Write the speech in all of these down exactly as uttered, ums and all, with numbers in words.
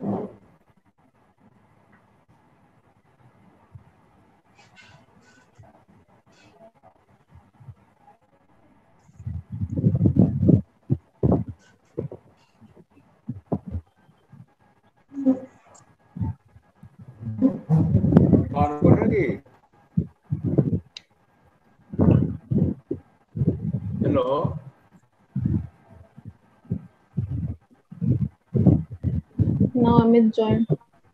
कौन बोल रहे जी? Hello, Now Amit joined.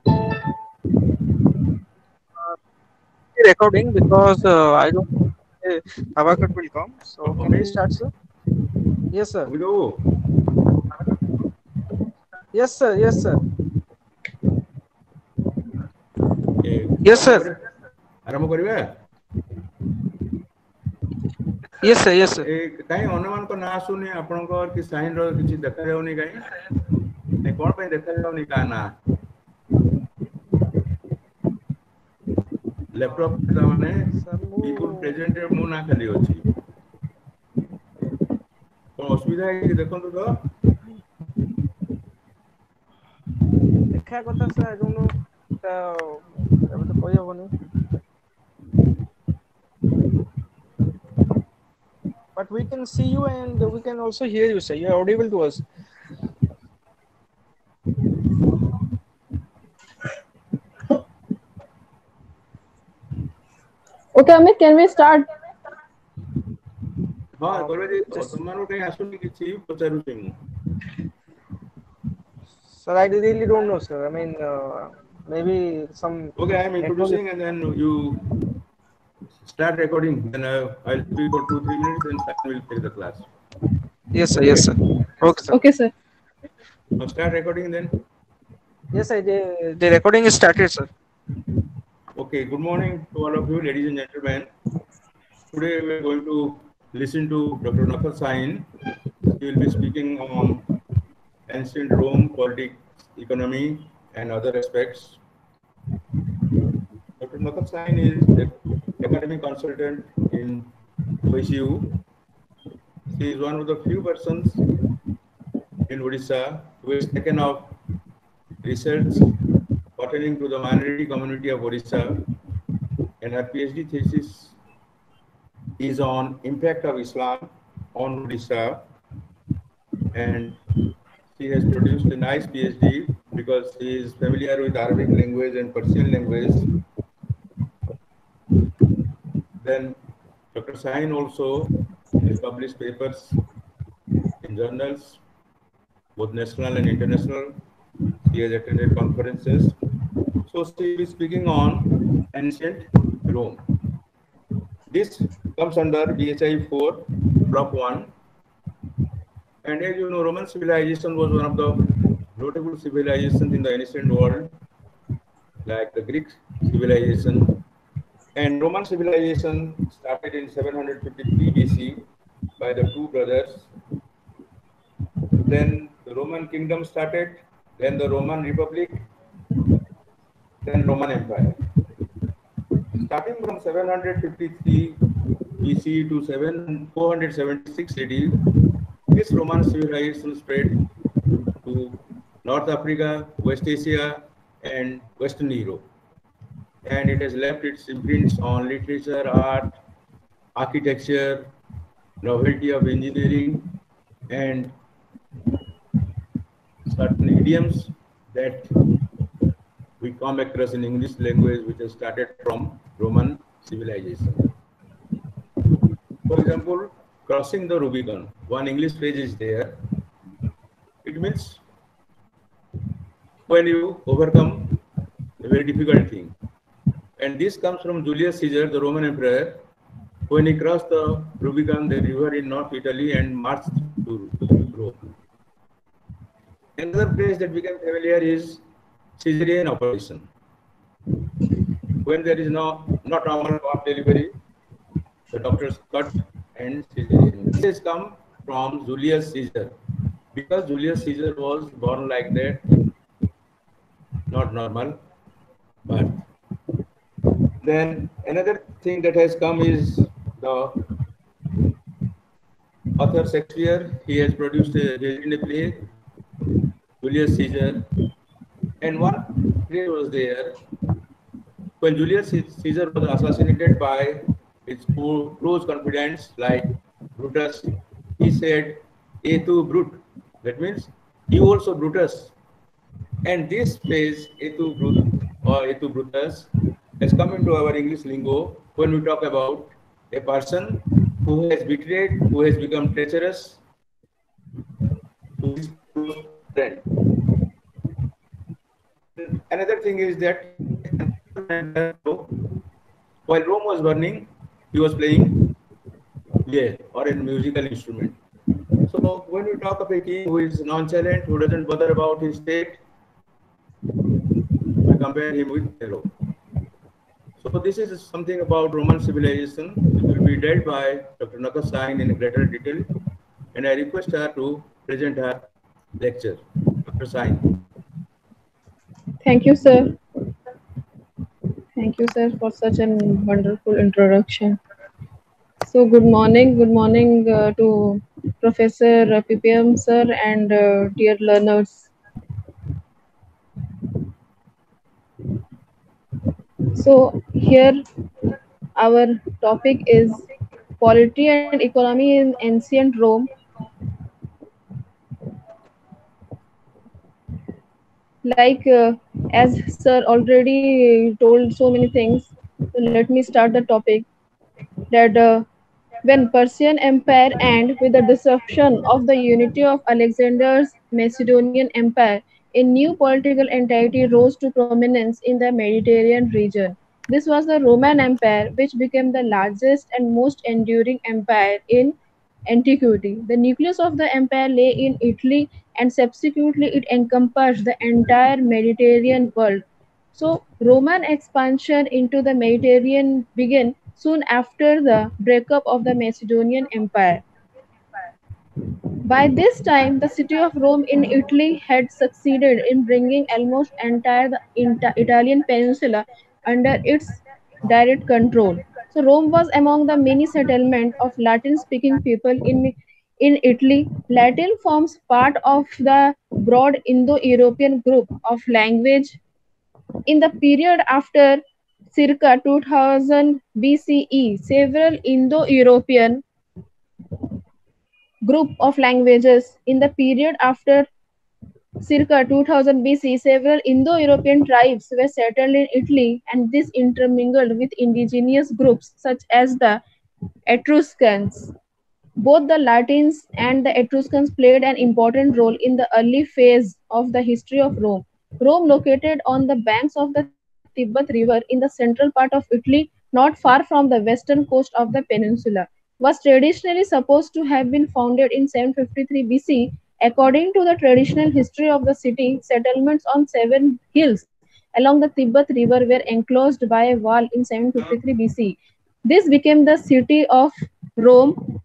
Recording because uh, I don't know if Abakar will come. So can we start, sir? Yes, sir. अभी तो Yes, sir. Yes, sir. ए, Yes, sir. आरंभ करिबा? Yes, sir. Yes, sir. ए काई अनुमान को ना सुनी आपनको कि साइन रो किछि देखा जाउनी काई? ए कोन पे देखा जाउनी का ना? लैपटॉप ता माने पीपल प्रेजेंट मु ना खाली अछि। कोन असुविधा है कि देखंतु तो? देखा कथा सर, आई डोंट नो ता अब तो कोई होबनी। But we can see you and we can also hear you, sir. You are audible to us. Okay, Amit, can we start? हां, करबे जे Just- तुमारो कहीं आसुनी किछि पचारु छै मु। Sir, I really don't know, sir. I mean, uh, maybe some. Okay, I am network- introducing and then you start recording. Then uh, I'll speak for two, three minutes and I will take the class. Yes, sir. Okay? Yes, sir. Okay, sir. Okay, sir. Now start recording then. Yes, sir. The, the recording is started, sir. Okay, good morning to all of you, ladies and gentlemen. Today we are going to listen to Doctor Nakhal Sain. He will be speaking on ancient Rome, politics, economy, and other aspects. Doctor Nakhal Sain is the academic consultant in O S U. He is one of the few persons in Odisha who has taken up research pertaining to the minority community of Odisha, and her PhD thesis is on impact of Islam on Odisha, and she has produced a nice PhD because she is familiar with Arabic language and Persian language. Then Doctor Sain also has published papers in journals, both national and international. She has attended conferences. So she will be speaking on ancient Rome. This comes under B H I four, Block one. And as you know, Roman civilization was one of the notable civilizations in the ancient world, like the Greek civilization. And Roman civilization started in seven hundred fifty-three B C by the two brothers. Then the Roman kingdom started, then the Roman Republic, then Roman Empire. Starting from seven hundred fifty-three B C to four hundred seventy-six A D, this Roman civilization spread to North Africa, West Asia, and Western Europe. And it has left its imprints on literature, art, architecture, novelty of engineering, and certain idioms that we come across in English language, which has started from Roman civilization. For example, crossing the Rubicon. One English phrase is there. It means when you overcome a very difficult thing. And this comes from Julius Caesar, the Roman emperor, when he crossed the Rubicon, the river in North Italy, and marched to Rome. Another phrase that became familiar is Caesarean operation. When there is no not normal birth delivery, the doctors cut and Caesarean. This has come from Julius Caesar, because Julius Caesar was born like that, not normal birth. Then another thing that has come is the author Shakespeare. He has produced a, a play, Julius Caesar. And one phrase was there when Julius Caesar was assassinated by his close confidants like Brutus. He said, "E tu Brute." That means, "You also Brutus." And this phrase, "E tu Brute" or "E tu Brutus" has come into our English lingo when we talk about a person who has betrayed, who has become treacherous to his close friend. Another thing is that while Rome was burning, he was playing lyre or a musical instrument. So when we talk of a king who is nonchalant, who doesn't bother about his state, we compare him with Nero. So this is something about Roman civilization, which will be dealt by Doctor Nakas Sain in greater detail, and I request her to present her lecture. Doctor Sain. Thank you, sir. Thank you, sir, for such a wonderful introduction. So, good morning. Good morning uh, to Professor P P M, sir, and uh, dear learners. So, here our topic is polity and economy in ancient Rome. Like, uh, as sir already told so many things, so let me start the topic that uh, when Persian Empire ended with the disruption of the unity of Alexander's Macedonian Empire, a new political entity rose to prominence in the Mediterranean region. This was the Roman Empire, which became the largest and most enduring empire in antiquity. The nucleus of the empire lay in Italy, and subsequently it encompassed the entire Mediterranean world. So, Roman expansion into the Mediterranean began soon after the breakup of the Macedonian Empire. By this time, the city of Rome in Italy had succeeded in bringing almost entire the Ita- Italian peninsula under its direct control. So Rome was among the many settlements of Latin-speaking people in in Italy. Latin forms part of the broad Indo-European group of language in the period after circa two thousand B C E. Several Indo-European group of languages in the period after circa two thousand B C, several Indo-European tribes were settled in Italy, and this intermingled with indigenous groups such as the Etruscans. Both the Latins and the Etruscans played an important role in the early phase of the history of Rome. Rome, located on the banks of the Tiber River in the central part of Italy, not far from the western coast of the peninsula, was traditionally supposed to have been founded in seven fifty-three B C. According to the traditional history of the city, settlements on seven hills along the Tiber River were enclosed by a wall in seven fifty-three B C. This became the city of Rome.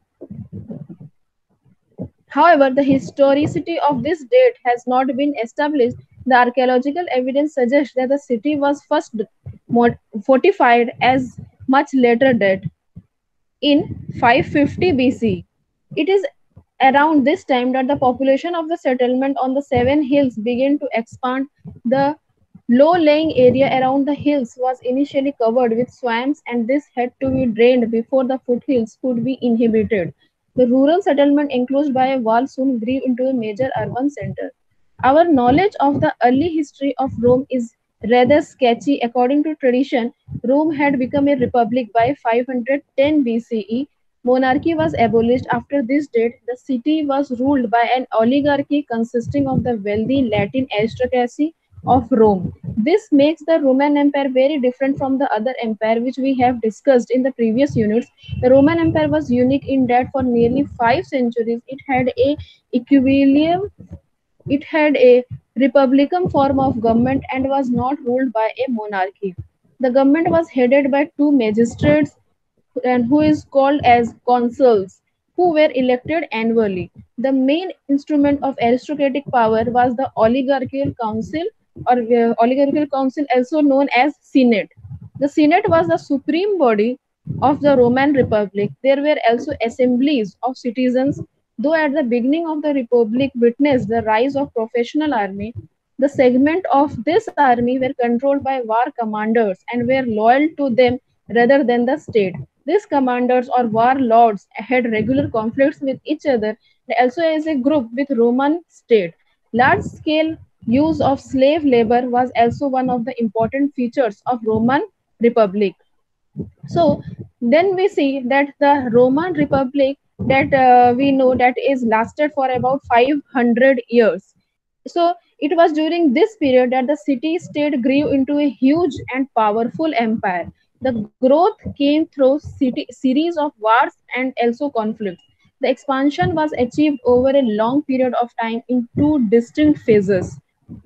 However, the historicity of this date has not been established. The archaeological evidence suggests that the city was first mod- fortified as much later date in five fifty B C. It is around this time that the population of the settlement on the seven hills began to expand. The low-lying area around the hills was initially covered with swamps, and this had to be drained before the foothills could be inhabited. The rural settlement enclosed by a wall soon grew into a major urban center. Our knowledge of the early history of Rome is rather sketchy. According to tradition, Rome had become a republic by five hundred ten B C E. Monarchy was abolished after this date. The city was ruled by an oligarchy consisting of the wealthy Latin aristocracy of Rome. This makes the Roman Empire very different from the other empire which we have discussed in the previous units. The Roman Empire was unique in that for nearly five centuries it had a equilibrium. It had a republican form of government and was not ruled by a monarchy. The government was headed by two magistrates and who is called as consuls, who were elected annually. The main instrument of aristocratic power was the oligarchical council or uh, oligarchical council, also known as Senate. The Senate was the supreme body of the Roman Republic. There were also assemblies of citizens, though at the beginning of the Republic witnessed the rise of professional army. The segment of this army were controlled by war commanders and were loyal to them rather than the state. These commanders or warlords had regular conflicts with each other and also as a group with Roman state. Large-scale use of slave labor was also one of the important features of Roman Republic. So then we see that the Roman Republic that uh, we know that is lasted for about five hundred years. So it was during this period that the city state grew into a huge and powerful empire. The growth came through city, series of wars and also conflicts. The expansion was achieved over a long period of time in two distinct phases.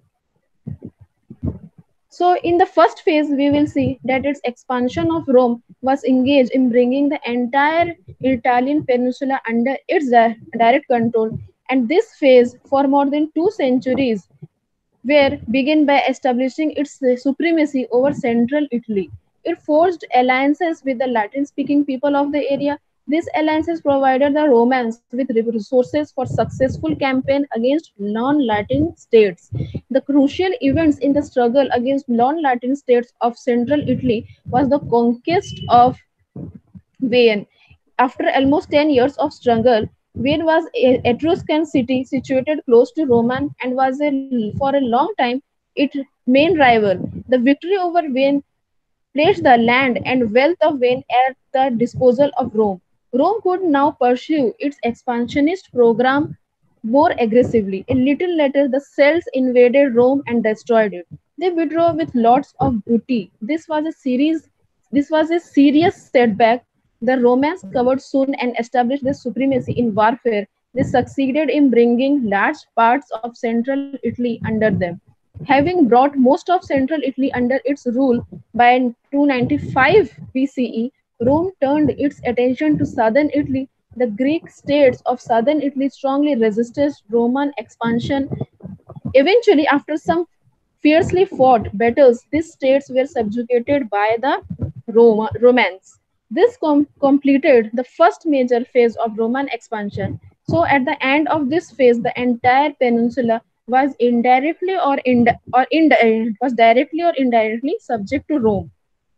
So in the first phase, we will see that its expansion of Rome was engaged in bringing the entire Italian peninsula under its di- direct control. And this phase, for more than two centuries, were began by establishing its supremacy over central Italy. It forged alliances with the Latin-speaking people of the area. These alliances provided the Romans with resources for successful campaign against non-Latin states. The crucial events in the struggle against non-Latin states of central Italy was the conquest of Vienne. After almost ten years of struggle, Vienne was an Etruscan city situated close to Roman and was a, for a long time its main rival. The victory over Vienne placed the land and wealth of Vienne at the disposal of Rome. Rome could now pursue its expansionist program more aggressively. A little later, the Celts invaded Rome and destroyed it. They withdrew with lots of booty. This was a series. This was a serious setback. The Romans covered soon and established their supremacy in warfare. They succeeded in bringing large parts of central Italy under them. Having brought most of central Italy under its rule by two ninety-five B C E, Rome turned its attention to southern Italy. The Greek states of southern Italy strongly resisted Roman expansion. Eventually, after some fiercely fought battles, these states were subjugated by the Roma, Romans. This com- completed the first major phase of Roman expansion. So, at the end of this phase, the entire peninsula was indirectly or, ind- or ind- was directly or indirectly subject to Rome.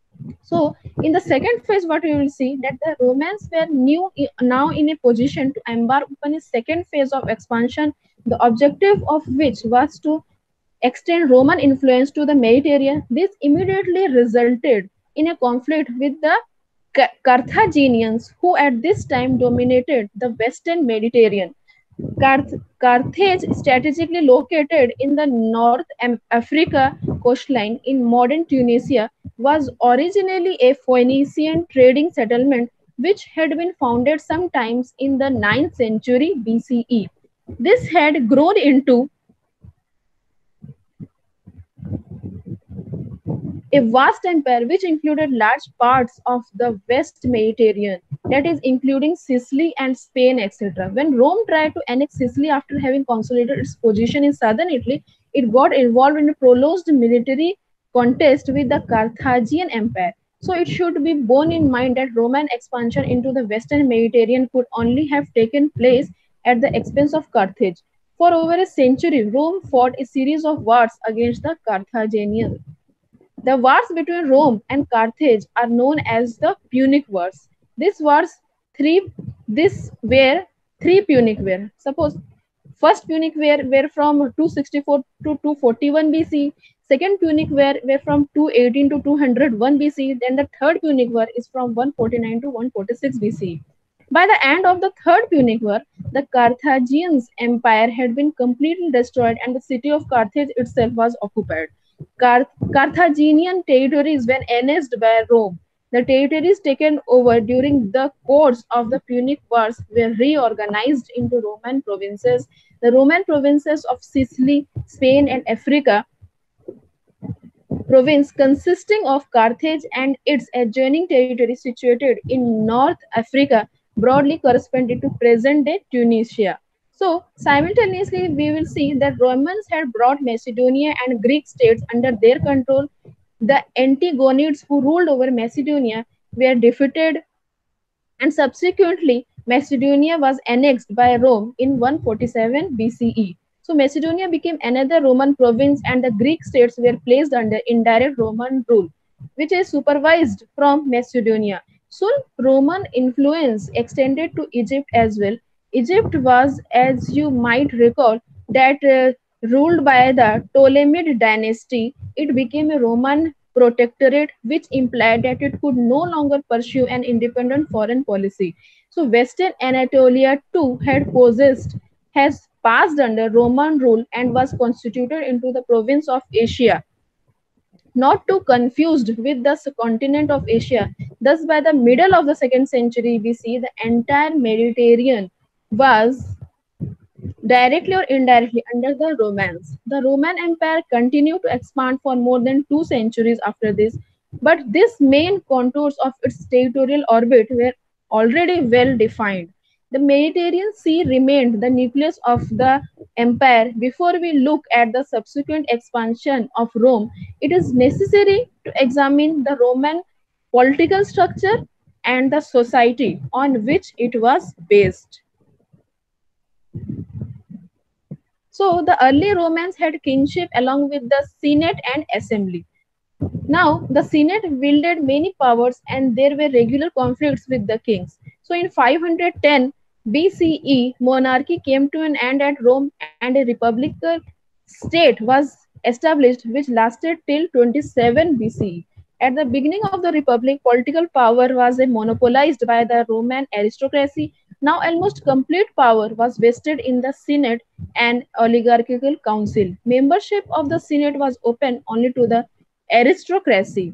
So in the second phase, what we will see that the Romans were new now in a position to embark upon a second phase of expansion, the objective of which was to extend Roman influence to the Mediterranean. This immediately resulted in a conflict with the Carthaginians, who at this time dominated the Western Mediterranean. Carth- Carthage, strategically located in the North Africa coastline in modern Tunisia, was originally a Phoenician trading settlement which had been founded sometimes in the ninth century B C E. This had grown into a vast empire which included large parts of the West Mediterranean, that is, including Sicily and Spain, et cetera. When Rome tried to annex Sicily after having consolidated its position in southern Italy, it got involved in a prolonged military contest with the Carthaginian Empire. So it should be borne in mind that Roman expansion into the Western Mediterranean could only have taken place at the expense of Carthage. For over a century, Rome fought a series of wars against the Carthaginians. The wars between Rome and Carthage are known as the Punic Wars. These wars three this were three Punic Wars. Suppose first Punic War were from two sixty-four to two forty-one B C. Second Punic War were from two eighteen to two hundred one B C. Then the third Punic War is from one forty-nine to one forty-six B C. By the end of the Third Punic War, the Carthaginian Empire had been completely destroyed and the city of Carthage itself was occupied. Car- Carthaginian territories were annexed by Rome. The territories taken over during the course of the Punic Wars were reorganized into Roman provinces. The Roman provinces of Sicily, Spain, and Africa province consisting of Carthage and its adjoining territory situated in North Africa broadly corresponded to present-day Tunisia. So, simultaneously, we will see that Romans had brought Macedonia and Greek states under their control. The Antigonids who ruled over Macedonia were defeated, and subsequently Macedonia was annexed by Rome in one forty-seven B C E. So Macedonia became another Roman province and the Greek states were placed under indirect Roman rule, which is supervised from Macedonia. Soon Roman influence extended to Egypt as well. Egypt was, as you might recall, that uh, ruled by the Ptolemid dynasty. It became a Roman protectorate, which implied that it could no longer pursue an independent foreign policy. So Western Anatolia too had possessed, has passed under Roman rule and was constituted into the province of Asia, not too confused with the continent of Asia. Thus, by the middle of the second century B C, the entire Mediterranean was directly or indirectly under the Romans. The Roman Empire continued to expand for more than two centuries after this, but these main contours of its territorial orbit were already well defined. The Mediterranean Sea remained the nucleus of the empire. Before we look at the subsequent expansion of Rome, it is necessary to examine the Roman political structure and the society on which it was based. So the early Romans had kingship along with the Senate and assembly. Now the Senate wielded many powers and there were regular conflicts with the kings. So in five hundred ten B C E, monarchy came to an end at Rome and a republican state was established which lasted till twenty-seven B C E. At the beginning of the republic, political power was monopolized by the Roman aristocracy. Now almost complete power was vested in the Senate and oligarchical council. Membership of the Senate was open only to the aristocracy.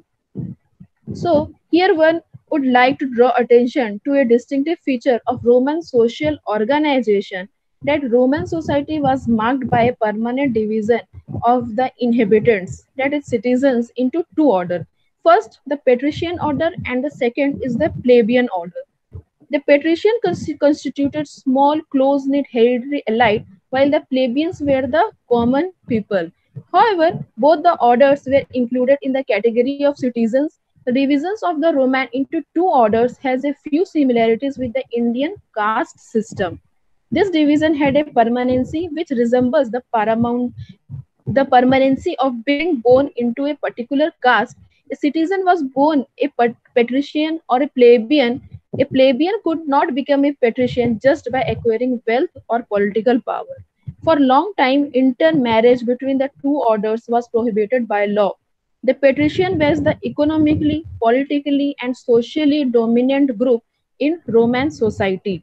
So here one would like to draw attention to a distinctive feature of Roman social organization, that Roman society was marked by a permanent division of the inhabitants, that is citizens, into two orders. First, the patrician order, and the second is the plebeian order. The patrician constituted small, close-knit hereditary elite, while the plebeians were the common people. However, both the orders were included in the category of citizens. The divisions of the Roman into two orders has a few similarities with the Indian caste system. This division had a permanency which resembles the paramount, the permanency of being born into a particular caste. A citizen was born a patrician or a plebeian. A plebeian could not become a patrician just by acquiring wealth or political power. For a long time, intermarriage between the two orders was prohibited by law. The patrician was the economically, politically, and socially dominant group in Roman society.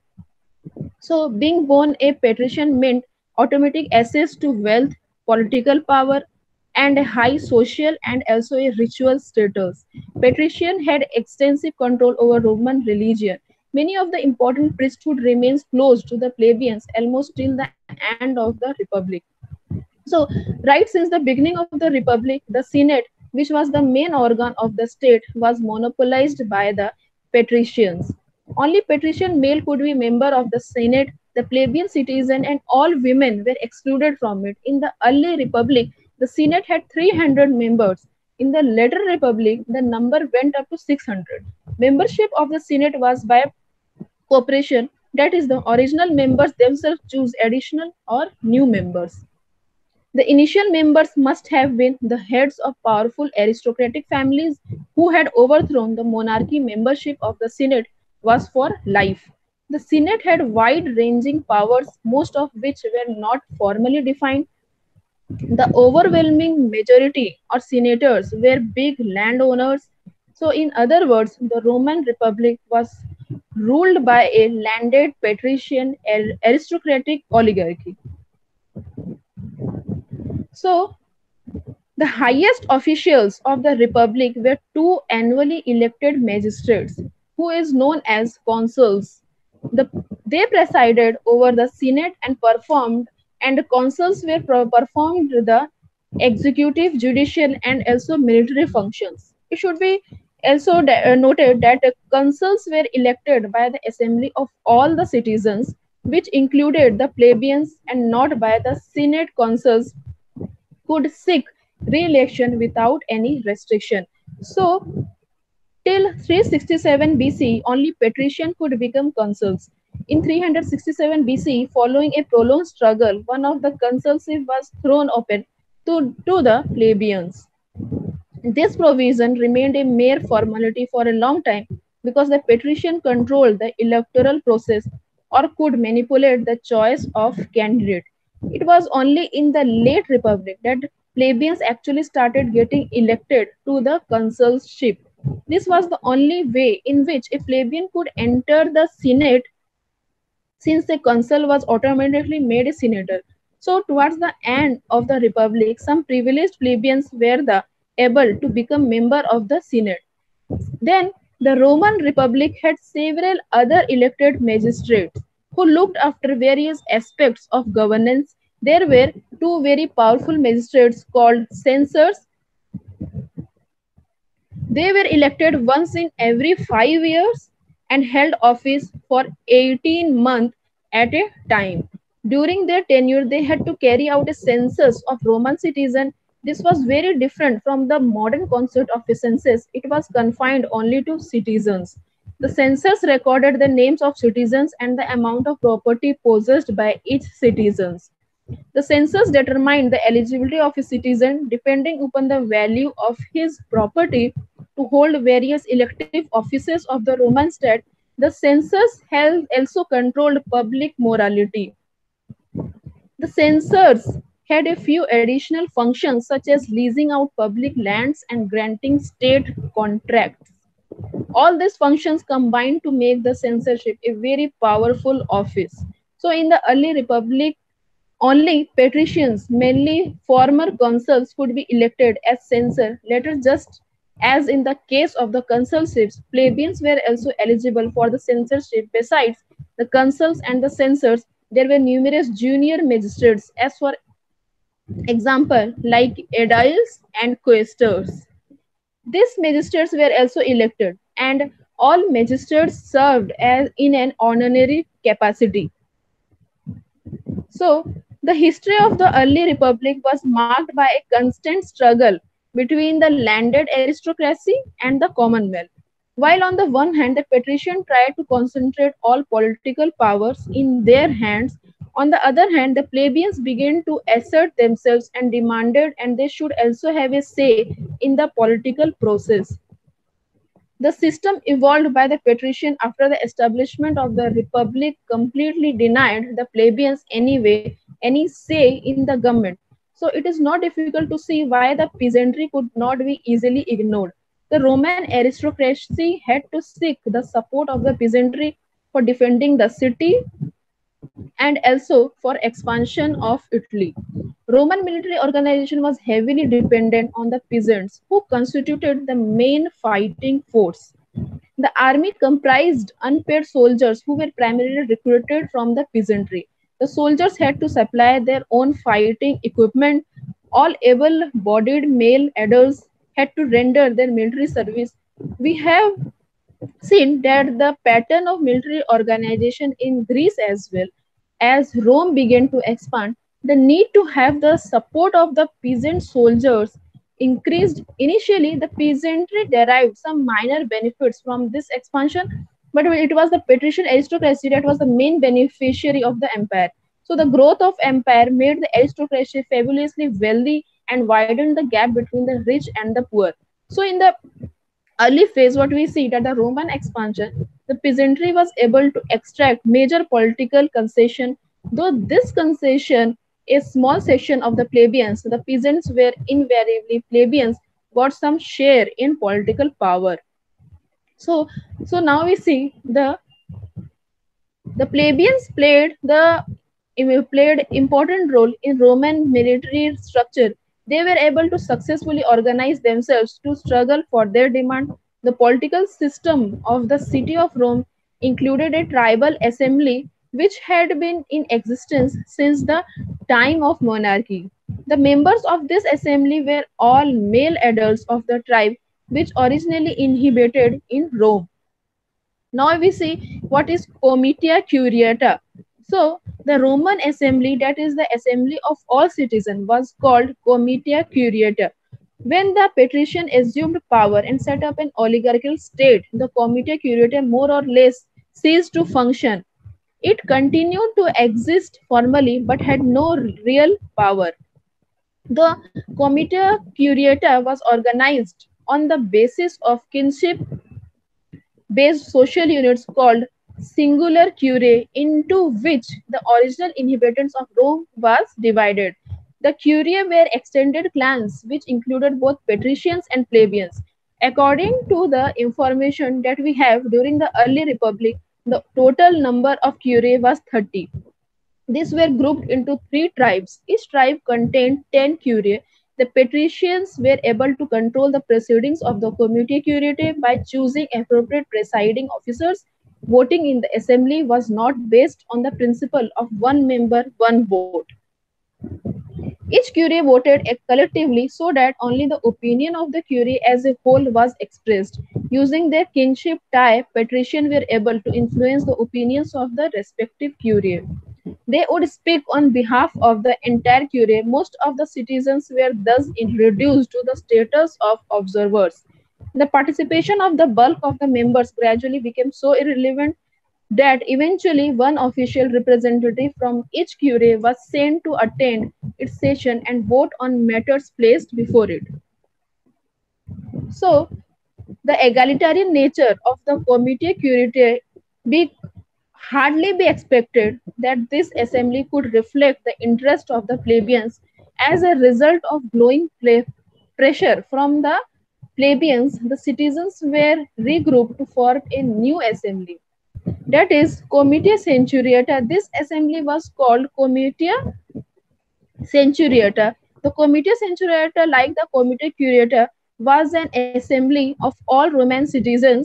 So, being born a patrician meant automatic access to wealth, political power, and a high social and also a ritual status. Patrician had extensive control over Roman religion. Many of the important priesthood remains close to the plebeians almost till the end of the republic. So, right since the beginning of the republic, the Senate, which was the main organ of the state, was monopolized by the patricians. Only patrician male could be member of the Senate. The plebeian citizen and all women were excluded from it. In the early republic, the Senate had three hundred members. In the later republic, the number went up to six hundred. Membership of the Senate was by cooperation, that is, the original members themselves choose additional or new members. The initial members must have been the heads of powerful aristocratic families who had overthrown the monarchy. Membership of the Senate was for life. The Senate had wide-ranging powers, most of which were not formally defined. The overwhelming majority or senators were big landowners. So in other words, the Roman Republic was ruled by a landed patrician aristocratic oligarchy. So the highest officials of the Republic were two annually elected magistrates, who is known as consuls. The, they presided over the Senate and performed, and the consuls were performed the executive, judicial, and also military functions. It should be also noted that the consuls were elected by the assembly of all the citizens, which included the plebeians, and not by the Senate. Consuls could seek re-election without any restriction. So Till three sixty-seven B C, only patricians could become consuls. In three sixty-seven B C, following a prolonged struggle, one of the consulship was thrown open to, to the plebeians. This provision remained a mere formality for a long time because the patrician controlled the electoral process or could manipulate the choice of candidate. It was only in the late republic that plebeians actually started getting elected to the consulship. This was the only way in which a plebeian could enter the Senate, since a consul was automatically made a senator. So towards the end of the republic, some privileged plebeians were the able to become member of the Senate. Then the Roman Republic had several other elected magistrates who looked after various aspects of governance. There were two very powerful magistrates called censors. They were elected once in every five years and held office for eighteen months at a time. During their tenure, they had to carry out a census of Roman citizens. This was very different from the modern concept of a census. It was confined only to citizens. The census recorded the names of citizens and the amount of property possessed by each citizen. The census determined the eligibility of a citizen depending upon the value of his property to hold various elective offices of the Roman state. The census also controlled public morality. The censors had a few additional functions such as leasing out public lands and granting state contracts. All these functions combined to make the censorship a very powerful office. So in the early republic, only patricians, mainly former consuls, could be elected as censor. Later, just as in the case of the consulships, plebeians were also eligible for the censorship. Besides the consuls and the censors, there were numerous junior magistrates, as for example, like aediles and quaestors. These magistrates were also elected, and all magistrates served as in an honorary capacity. So, the history of the early republic was marked by a constant struggle between the landed aristocracy and the commonwealth. While on the one hand, the patrician tried to concentrate all political powers in their hands, on the other hand, the plebeians began to assert themselves and demanded and they should also have a say in the political process. The system evolved by the patrician after the establishment of the republic completely denied the plebeians anyway any say in the government. So it is not difficult to see why the peasantry could not be easily ignored. The Roman aristocracy had to seek the support of the peasantry for defending the city and also for expansion of Italy. Roman military organization was heavily dependent on the peasants who constituted the main fighting force. The army comprised unpaid soldiers who were primarily recruited from the peasantry. The soldiers had to supply their own fighting equipment. All able-bodied male adults had to render their military service. We have seen that the pattern of military organization in Greece as well. As Rome began to expand, the need to have the support of the peasant soldiers increased. Initially, the peasantry derived some minor benefits from this expansion, but it was the patrician aristocracy that was the main beneficiary of the empire. So the growth of empire made the aristocracy fabulously wealthy and widened the gap between the rich and the poor. So in the early phase, what we see that the Roman expansion, the peasantry was able to extract major political concession. Though this concession, a small section of the plebeians, the peasants were invariably plebeians, got some share in political power. So, so now we see the the plebeians played the played important role in Roman military structure. They were able to successfully organize themselves to struggle for their demand. The political system of the city of Rome included a tribal assembly which had been in existence since the time of monarchy. The members of this assembly were all male adults of the tribe which originally inhabited in Rome. Now we see what is Comitia Curiata. So the Roman assembly, that is the assembly of all citizens, was called Comitia Curiata. When the patrician assumed power and set up an oligarchical state, the Comitia Curiae more or less ceased to function. It continued to exist formally but had no real power. The Comitia Curiata was organized on the basis of kinship-based social units called singular curiae, into which the original inhabitants of Rome was divided. The curiae were extended clans which included both patricians and plebeians. According to the information that we have during the early republic, the total number of curiae was thirty. These were grouped into three tribes. Each tribe contained ten curiae. The patricians were able to control the proceedings of the Comitia Curiae by choosing appropriate presiding officers. Voting in the assembly was not based on the principle of one member, one vote. Each curia voted collectively so that only the opinion of the curia as a whole was expressed. Using their kinship tie, patricians were able to influence the opinions of the respective curia. They would speak on behalf of the entire curia. Most of the citizens were thus reduced to the status of observers. The participation of the bulk of the members gradually became so irrelevant that eventually one official representative from each curia was sent to attend its session and vote on matters placed before it. So, the egalitarian nature of the Comitia Curiae be hardly be expected that this assembly could reflect the interest of the plebeians. As a result of growing pressure from the plebeians, the citizens were regrouped to form a new assembly. That is Comitia Centuriata. This assembly was called Comitia Centuriata. The Comitia Centuriata, like the Comitia Curiata, was an assembly of all Roman citizens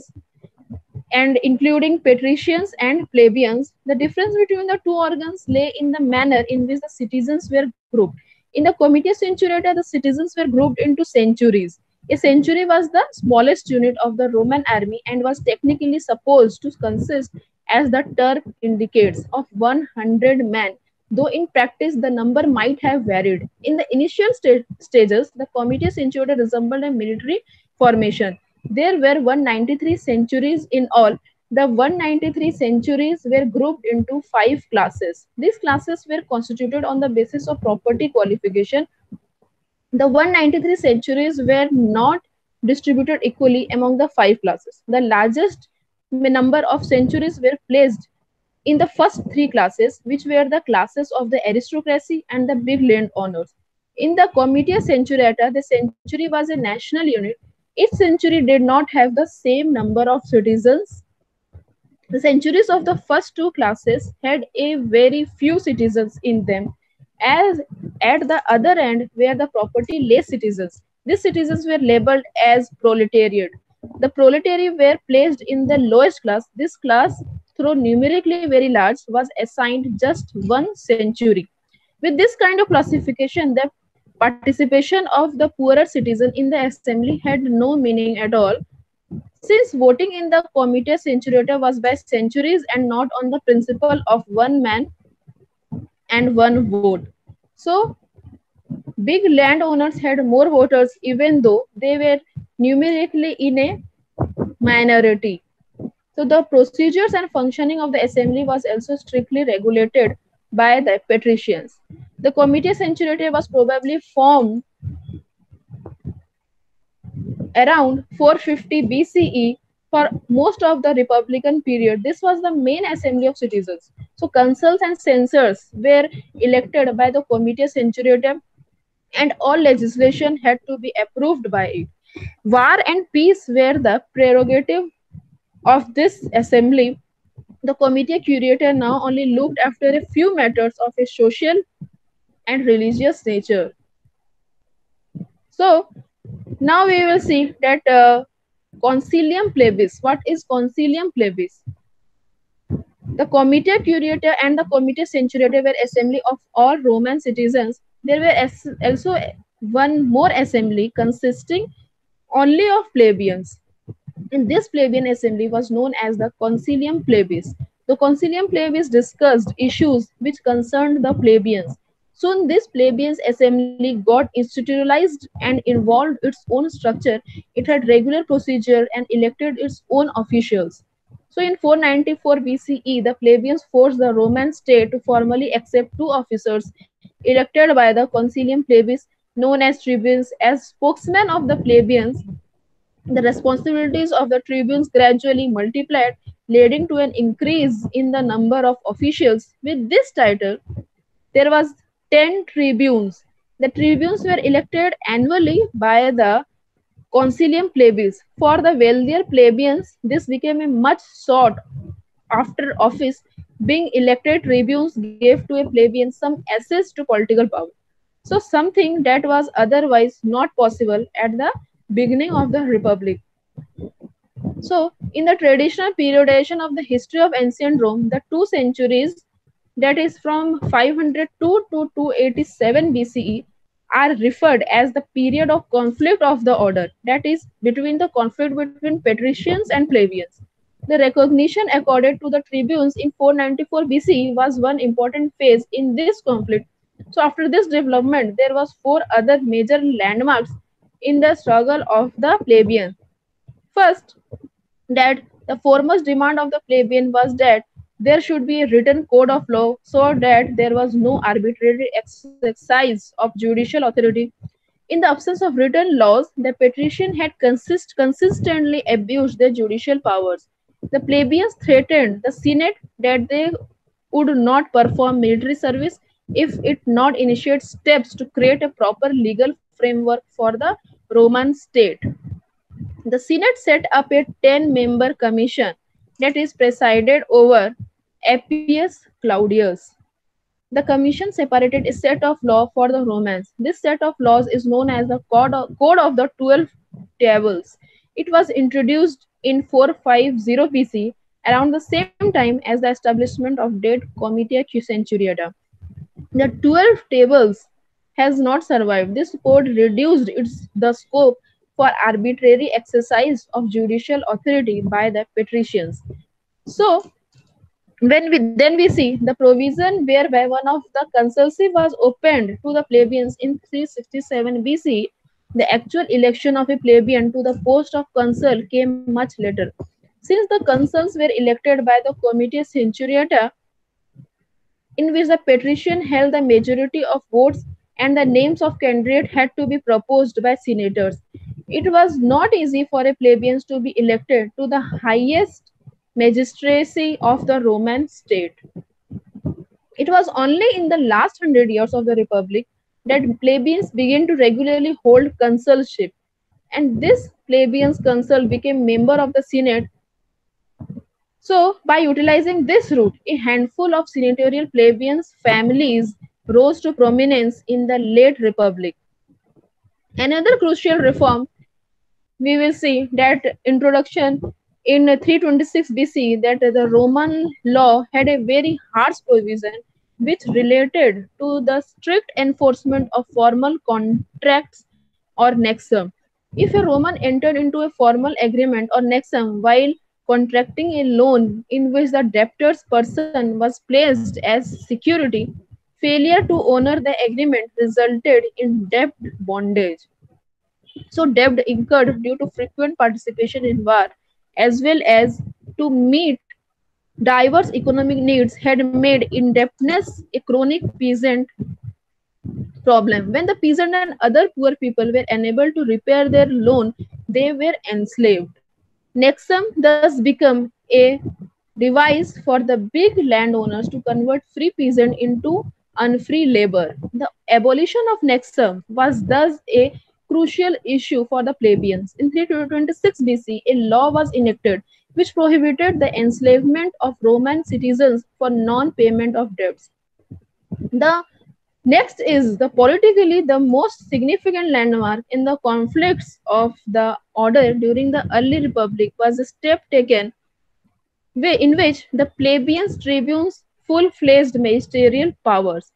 and including patricians and plebeians. The difference between the two organs lay in the manner in which the citizens were grouped. In the Comitia Centuriata, the citizens were grouped into centuries. A century was the smallest unit of the Roman army and was technically supposed to consist, as the term indicates, of one hundred men, though in practice the number might have varied. In the initial st stages, the Comitia Centuriata resembled a military formation. There were one hundred ninety-three centuries in all. The one hundred ninety-three centuries were grouped into five classes. These classes were constituted on the basis of property qualification. The one hundred ninety-three centuries were not distributed equally among the five classes. The largest number of centuries were placed in the first three classes, which were the classes of the aristocracy and the big landowners. In the Comitia Centuriata, the century was a national unit. Each century did not have the same number of citizens. The centuries of the first two classes had a very few citizens in them, as at the other end were the property lay citizens. These citizens were labeled as proletariat. The proletariat were placed in the lowest class. This class, though numerically very large, was assigned just one century. With this kind of classification, the participation of the poorer citizen in the assembly had no meaning at all, since voting in the Comitia Centuriata was by centuries and not on the principle of one man and one vote. So, big landowners had more voters even though they were numerically in a minority. So, the procedures and functioning of the assembly was also strictly regulated by the patricians. The Comitia Centuriata was probably formed around four fifty B C E. For most of the Republican period, this was the main assembly of citizens. So consuls and censors were elected by the Comitia Centuriata, and all legislation had to be approved by it. War and peace were the prerogative of this assembly. The Comitia Curiata now only looked after a few matters of a social and religious nature. So now we will see that uh, Concilium Plebis. What is Concilium Plebis? The Comitia Curiata and the Comitia Centuriata were assembly of all Roman citizens. There were also one more assembly consisting only of plebeians. And this plebeian assembly was known as the Concilium Plebis. The Concilium Plebis discussed issues which concerned the plebeians. Soon this plebeians assembly got institutionalized and involved its own structure. It had regular procedure and elected its own officials. So in four ninety-four B C E, the plebeians forced the Roman state to formally accept two officers elected by the Concilium Plebis, known as tribunes. As spokesmen of the plebeians, the responsibilities of the tribunes gradually multiplied, leading to an increase in the number of officials. With this title, there was ten tribunes. The tribunes were elected annually by the Concilium Plebis. For the wealthier plebeians, this became a much sought after office. Being elected tribunes gave to a plebeian some access to political power. So something that was otherwise not possible at the beginning of the republic. So in the traditional periodization of the history of ancient Rome, the two centuries, that is from five hundred two to two eighty-seven B C E, are referred as the period of conflict of the order, that is between the conflict between patricians and plebeians. The recognition accorded to the tribunes in four ninety-four B C E was one important phase in this conflict. So after this development, there was four other major landmarks in the struggle of the plebeian. First, that the foremost demand of the plebeian was that there should be a written code of law so that there was no arbitrary exercise of judicial authority. In the absence of written laws, the patrician had consist consistently abused their judicial powers. The plebeians threatened the Senate that they would not perform military service if it not initiate steps to create a proper legal framework for the Roman state. The Senate set up a ten-member commission that is presided over Appius Claudius. The commission separated a set of law for the Romans. This set of laws is known as the Code of, Code of the Twelve Tables. It was introduced in four fifty B C, around the same time as the establishment of dead Comitia Centuriata. The Twelve Tables has not survived. This code reduced its, the scope for arbitrary exercise of judicial authority by the patricians. So, when we then we see the provision whereby one of the consulship was opened to the plebeians in three sixty-seven B C. The actual election of a plebeian to the post of consul came much later. Since the consuls were elected by the Comitia Centuriata, in which the patrician held the majority of votes and the names of candidates had to be proposed by senators, it was not easy for a plebeians to be elected to the highest magistracy of the Roman state. It was only in the last hundred years of the Republic that plebeians began to regularly hold consulship, and this plebeians consul became member of the Senate. So, by utilizing this route, a handful of senatorial plebeians families rose to prominence in the late Republic. Another crucial reform, we will see that introduction in three twenty-six B C, that the Roman law had a very harsh provision which related to the strict enforcement of formal contracts or nexum. If a Roman entered into a formal agreement or nexum while contracting a loan in which the debtor's person was placed as security, failure to honor the agreement resulted in debt bondage. So debt incurred due to frequent participation in war, as well as to meet diverse economic needs, had made indebtedness a chronic peasant problem. When the peasant and other poor people were unable to repay their loan, they were enslaved. Nexum thus became a device for the big landowners to convert free peasant into unfree labor. The abolition of nexum was thus a crucial issue for the plebeians. In three twenty-six B C, a law was enacted which prohibited the enslavement of Roman citizens for non-payment of debts. The next is the politically the most significant landmark in the conflicts of the order during the early republic was a step taken in which the plebeians tribunes full-fledged magisterial powers.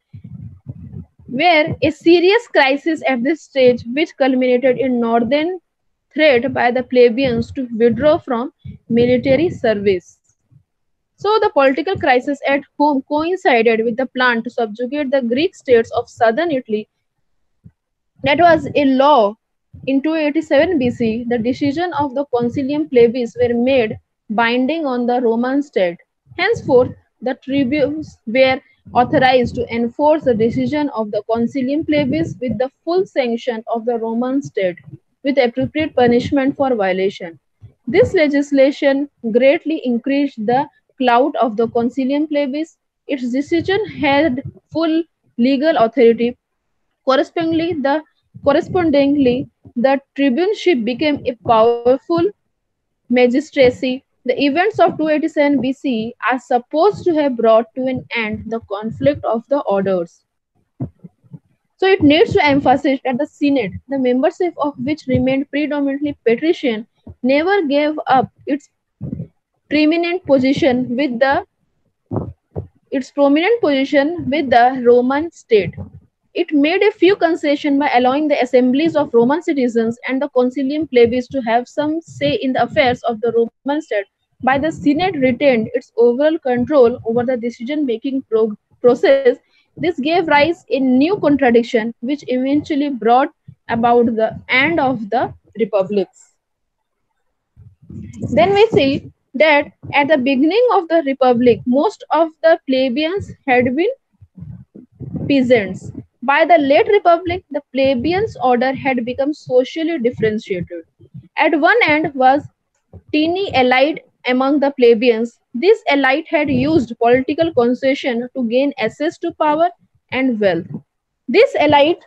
Where a serious crisis at this stage, which culminated in northern threat by the plebeians to withdraw from military service. So the political crisis at home coincided with the plan to subjugate the Greek states of southern Italy. That was a law. In two eighty-seven B C, the decision of the Concilium Plebis were made binding on the Roman state. Henceforth, the tribunes were authorized to enforce the decision of the Concilium Plebis with the full sanction of the Roman state, with appropriate punishment for violation. This legislation greatly increased the clout of the Concilium Plebis. Its decision had full legal authority. Correspondingly, the correspondingly, the tribuneship became a powerful magistracy. The events of two eighty-seven B C are supposed to have brought to an end the conflict of the orders. So it needs to emphasize that the Senate, the membership of which remained predominantly patrician, never gave up its preeminent position with the its prominent position with the Roman state. It made a few concessions by allowing the assemblies of Roman citizens and the concilium plebis to have some say in the affairs of the Roman state, while the Senate retained its overall control over the decision-making pro process. This gave rise a new contradiction, which eventually brought about the end of the republics. Then we see that at the beginning of the republic, most of the plebeians had been peasants. By the late republic, the plebeians order had become socially differentiated. At one end was teeny elite among the plebeians. This elite had used political concession to gain access to power and wealth. This elite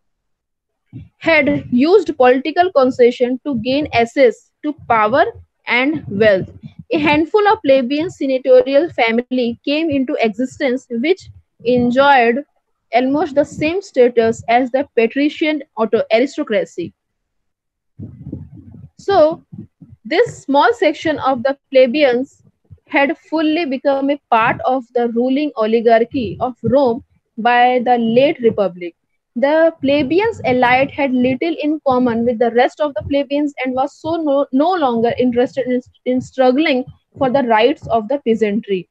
had used political concession to gain access to power and wealth. A handful of plebeian senatorial family came into existence which enjoyed almost the same status as the patrician aristocracy. So, this small section of the plebeians had fully become a part of the ruling oligarchy of Rome by the late Republic. The plebeians elite had little in common with the rest of the plebeians and was so no, no longer interested in, in struggling for the rights of the peasantry.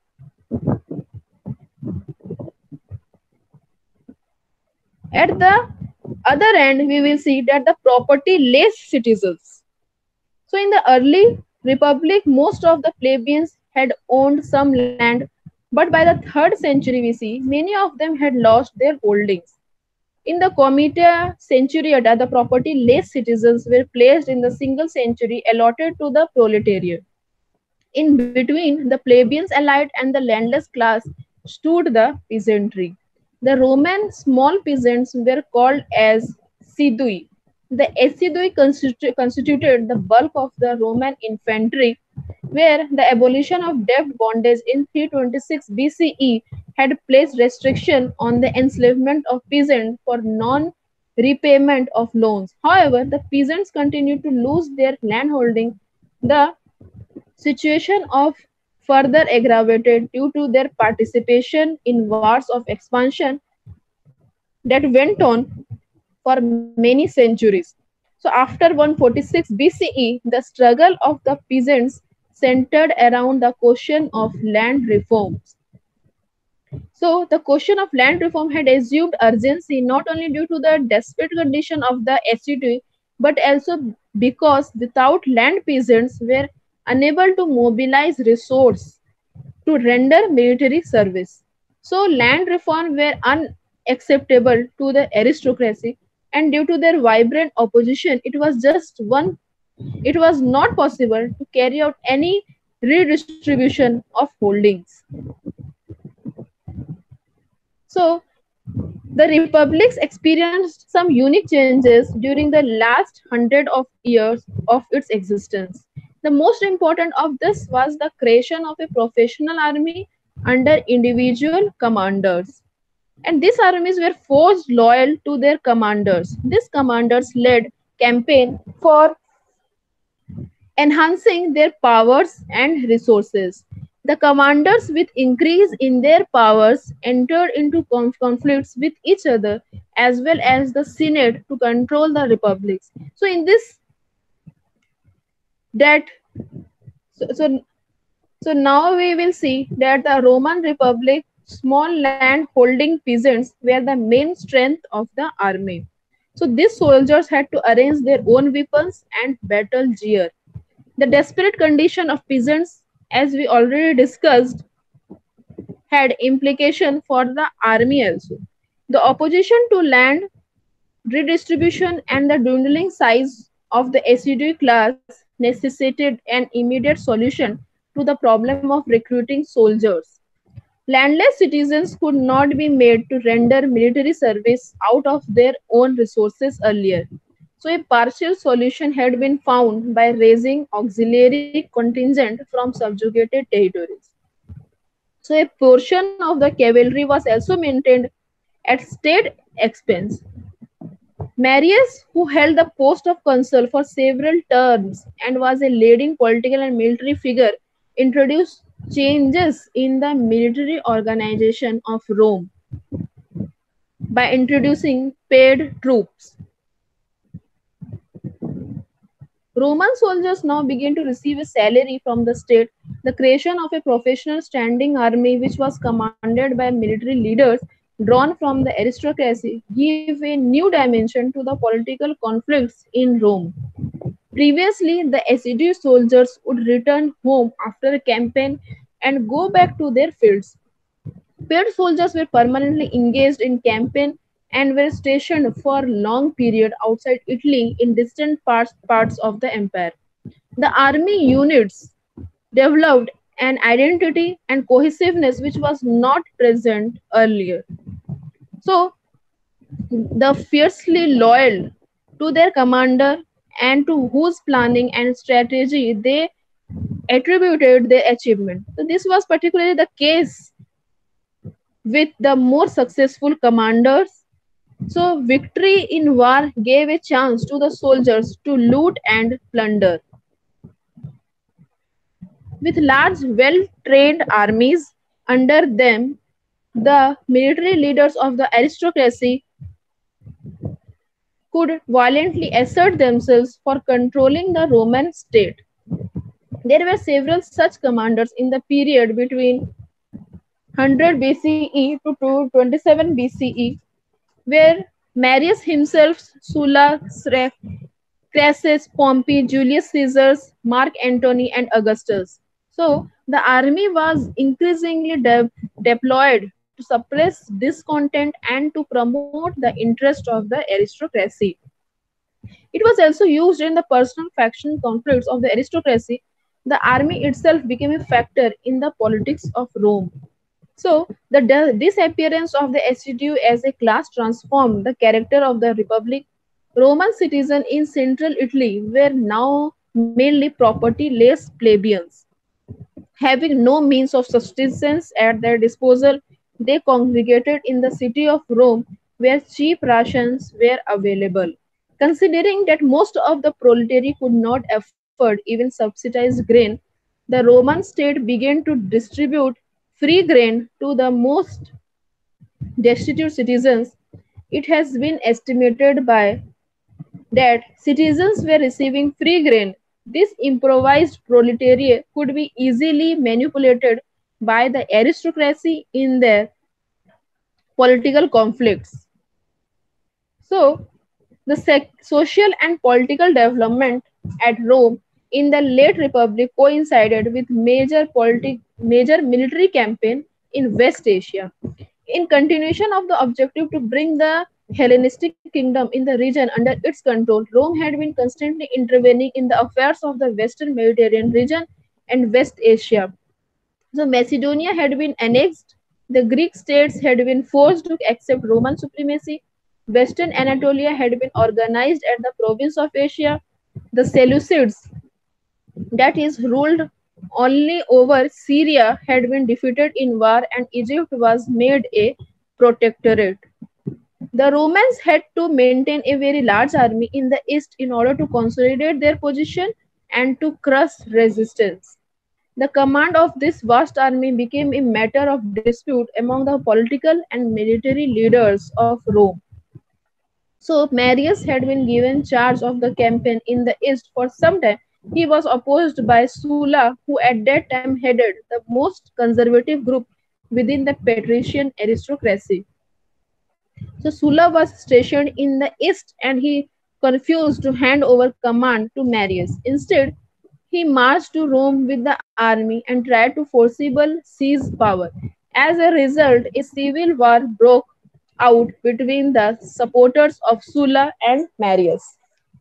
At the other end, we will see that the property-less citizens. So in the early republic, most of the plebeians had owned some land, but by the third century B C, many of them had lost their holdings. In the Comitia Centuriata, the property-less citizens were placed in the single century allotted to the proletariat. In between the plebeians elite and the landless class stood the peasantry. The Roman small peasants were called as sidui. The acidui constitu constituted the bulk of the Roman infantry, where the abolition of debt bondage in three twenty-six B C E had placed restriction on the enslavement of peasants for non-repayment of loans. However, the peasants continued to lose their landholding. The situation of further aggravated due to their participation in wars of expansion that went on for many centuries. So after one forty-six B C E, the struggle of the peasants centered around the question of land reforms. So the question of land reform had assumed urgency not only due to the desperate condition of the acidui, but also because without land peasants were unable to mobilize resources to render military service. So land reform were unacceptable to the aristocracy, and due to their vibrant opposition, it was just one it was not possible to carry out any redistribution of holdings. So the republics experienced some unique changes during the last hundred of years of its existence. The most important of this was the creation of a professional army under individual commanders. And these armies were forced loyal to their commanders. These commanders led campaign for enhancing their powers and resources. The commanders with increase in their powers entered into conf conflicts with each other as well as the Senate to control the republics. So in this that so, so So now we will see that the Roman Republic, small land holding peasants were the main strength of the army. So these soldiers had to arrange their own weapons and battle gear. The desperate condition of peasants, as we already discussed, had implication for the army also. The opposition to land redistribution and the dwindling size of the assiduous class necessitated an immediate solution to the problem of recruiting soldiers. Landless citizens could not be made to render military service out of their own resources earlier. So a partial solution had been found by raising auxiliary contingent from subjugated territories. So a portion of the cavalry was also maintained at state expense. Marius, who held the post of consul for several terms and was a leading political and military figure, introduced changes in the military organization of Rome by introducing paid troops. Roman soldiers now began to receive a salary from the state. The creation of a professional standing army, which was commanded by military leaders drawn from the aristocracy, gave a new dimension to the political conflicts in Rome. Previously, the assiduous soldiers would return home after a campaign and go back to their fields. Paid soldiers were permanently engaged in campaign and were stationed for long period outside Italy in distant parts, parts of the empire. The army units developed an identity and cohesiveness which was not present earlier. So, the fiercely loyal to their commander and to whose planning and strategy they attributed their achievement. So, this was particularly the case with the more successful commanders. So, victory in war gave a chance to the soldiers to loot and plunder. With large, well-trained armies under them, the military leaders of the aristocracy could violently assert themselves for controlling the Roman state. There were several such commanders in the period between one hundred B C E to twenty-seven B C E, where Marius himself, Sulla, Crassus, Pompey, Julius Caesar, Mark Antony, and Augustus. So the army was increasingly de deployed to suppress discontent and to promote the interest of the aristocracy. It was also used in the personal faction conflicts of the aristocracy. The army itself became a factor in the politics of Rome. So, the disappearance of the assiduous as a class transformed the character of the republic. Roman citizens in central Italy were now mainly property-less plebeians. Having no means of subsistence at their disposal, they congregated in the city of Rome where cheap rations were available. Considering that most of the proletariat could not afford even subsidized grain, the Roman state began to distribute free grain to the most destitute citizens. It has been estimated by that citizens were receiving free grain. This improvised proletariat could be easily manipulated by the aristocracy in their political conflicts. So, the social and political development at Rome in the late Republic coincided with major politi- major military campaign in West Asia. In continuation of the objective to bring the Hellenistic kingdom in the region under its control, Rome had been constantly intervening in the affairs of the Western Mediterranean region and West Asia. So Macedonia had been annexed, the Greek states had been forced to accept Roman supremacy, Western Anatolia had been organized as the province of Asia, the Seleucids, that is ruled only over Syria, had been defeated in war, and Egypt was made a protectorate. The Romans had to maintain a very large army in the east in order to consolidate their position and to crush resistance. The command of this vast army became a matter of dispute among the political and military leaders of Rome. So Marius had been given charge of the campaign in the east for some time, He was opposed by Sulla, who at that time headed the most conservative group within the patrician aristocracy. So Sulla was stationed in the east and he refused to hand over command to Marius. Instead, he marched to Rome with the army and tried to forcibly seize power. As a result, a civil war broke out between the supporters of Sulla and Marius.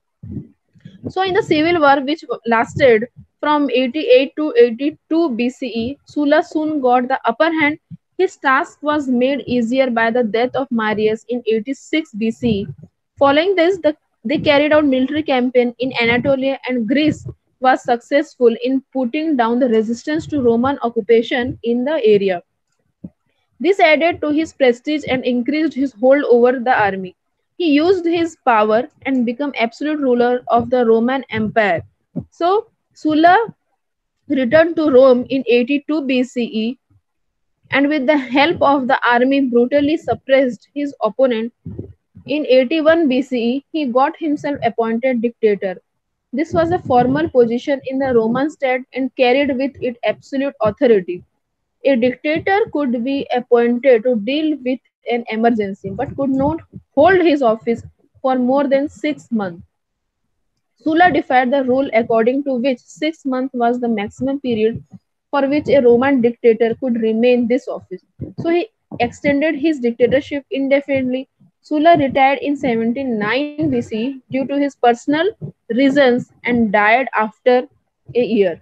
So, in the civil war, which lasted from eighty-eight to eighty-two B C E, Sulla soon got the upper hand. His task was made easier by the death of Marius in eighty-six B C E. Following this, the, they carried out military campaign in Anatolia, and Greece was successful in putting down the resistance to Roman occupation in the area. This added to his prestige and increased his hold over the army. He used his power and became absolute ruler of the Roman Empire. So Sulla returned to Rome in eighty-two B C E and with the help of the army brutally suppressed his opponent. In eighty-one B C E, he got himself appointed dictator. This was a formal position in the Roman state and carried with it absolute authority. A dictator could be appointed to deal with an emergency but could not hold his office for more than six months. Sulla defied the rule according to which six months was the maximum period for which a Roman dictator could remain this office. So he extended his dictatorship indefinitely. Sulla retired in seventy-nine B C E due to his personal reasons and died after a year.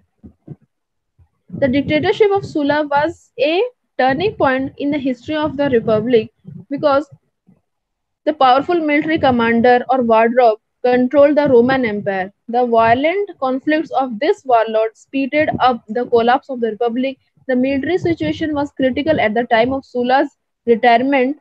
The dictatorship of Sulla was a turning point in the history of the republic because the powerful military commander or warlord controlled the Roman Empire. The violent conflicts of this warlord speeded up the collapse of the republic. The military situation was critical at the time of Sulla's retirement.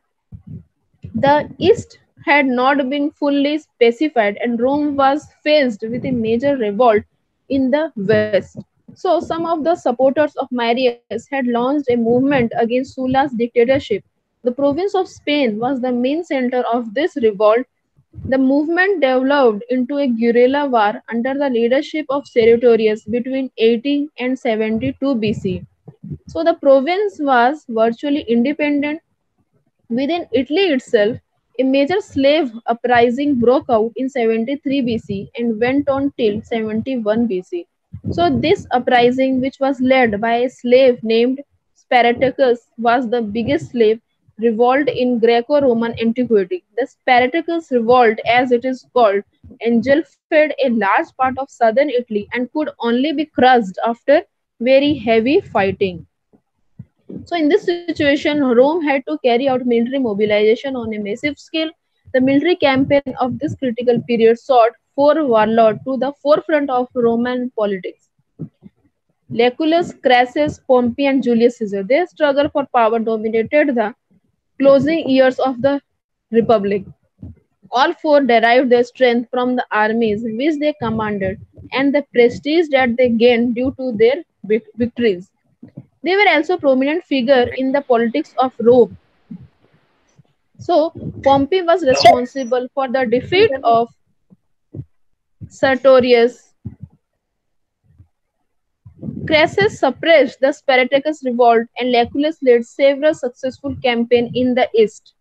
The east had not been fully pacified and Rome was faced with a major revolt in the west. So some of the supporters of Marius had launched a movement against Sulla's dictatorship. The province of Spain was the main center of this revolt. The movement developed into a guerrilla war under the leadership of Sertorius between eighty and seventy-two B C. So the province was virtually independent. Within Italy itself, a major slave uprising broke out in seventy-three B C and went on till seventy-one B C. So this uprising, which was led by a slave named Spartacus, was the biggest slave revolt in Greco-Roman antiquity. The Spartacus revolt, as it is called, engulfed a large part of southern Italy and could only be crushed after very heavy fighting. So in this situation, Rome had to carry out military mobilization on a massive scale. The military campaign of this critical period sought four warlords to the forefront of Roman politics: Lucullus, Crassus, Pompey, and Julius Caesar. Their struggle for power dominated the closing years of the Republic. All four derived their strength from the armies which they commanded and the prestige that they gained due to their victories. They were also prominent figure in the politics of Rome. So Pompey was responsible for the defeat of Sertorius. Crassus suppressed the Spartacus revolt and Lucullus led several successful campaigns in the east.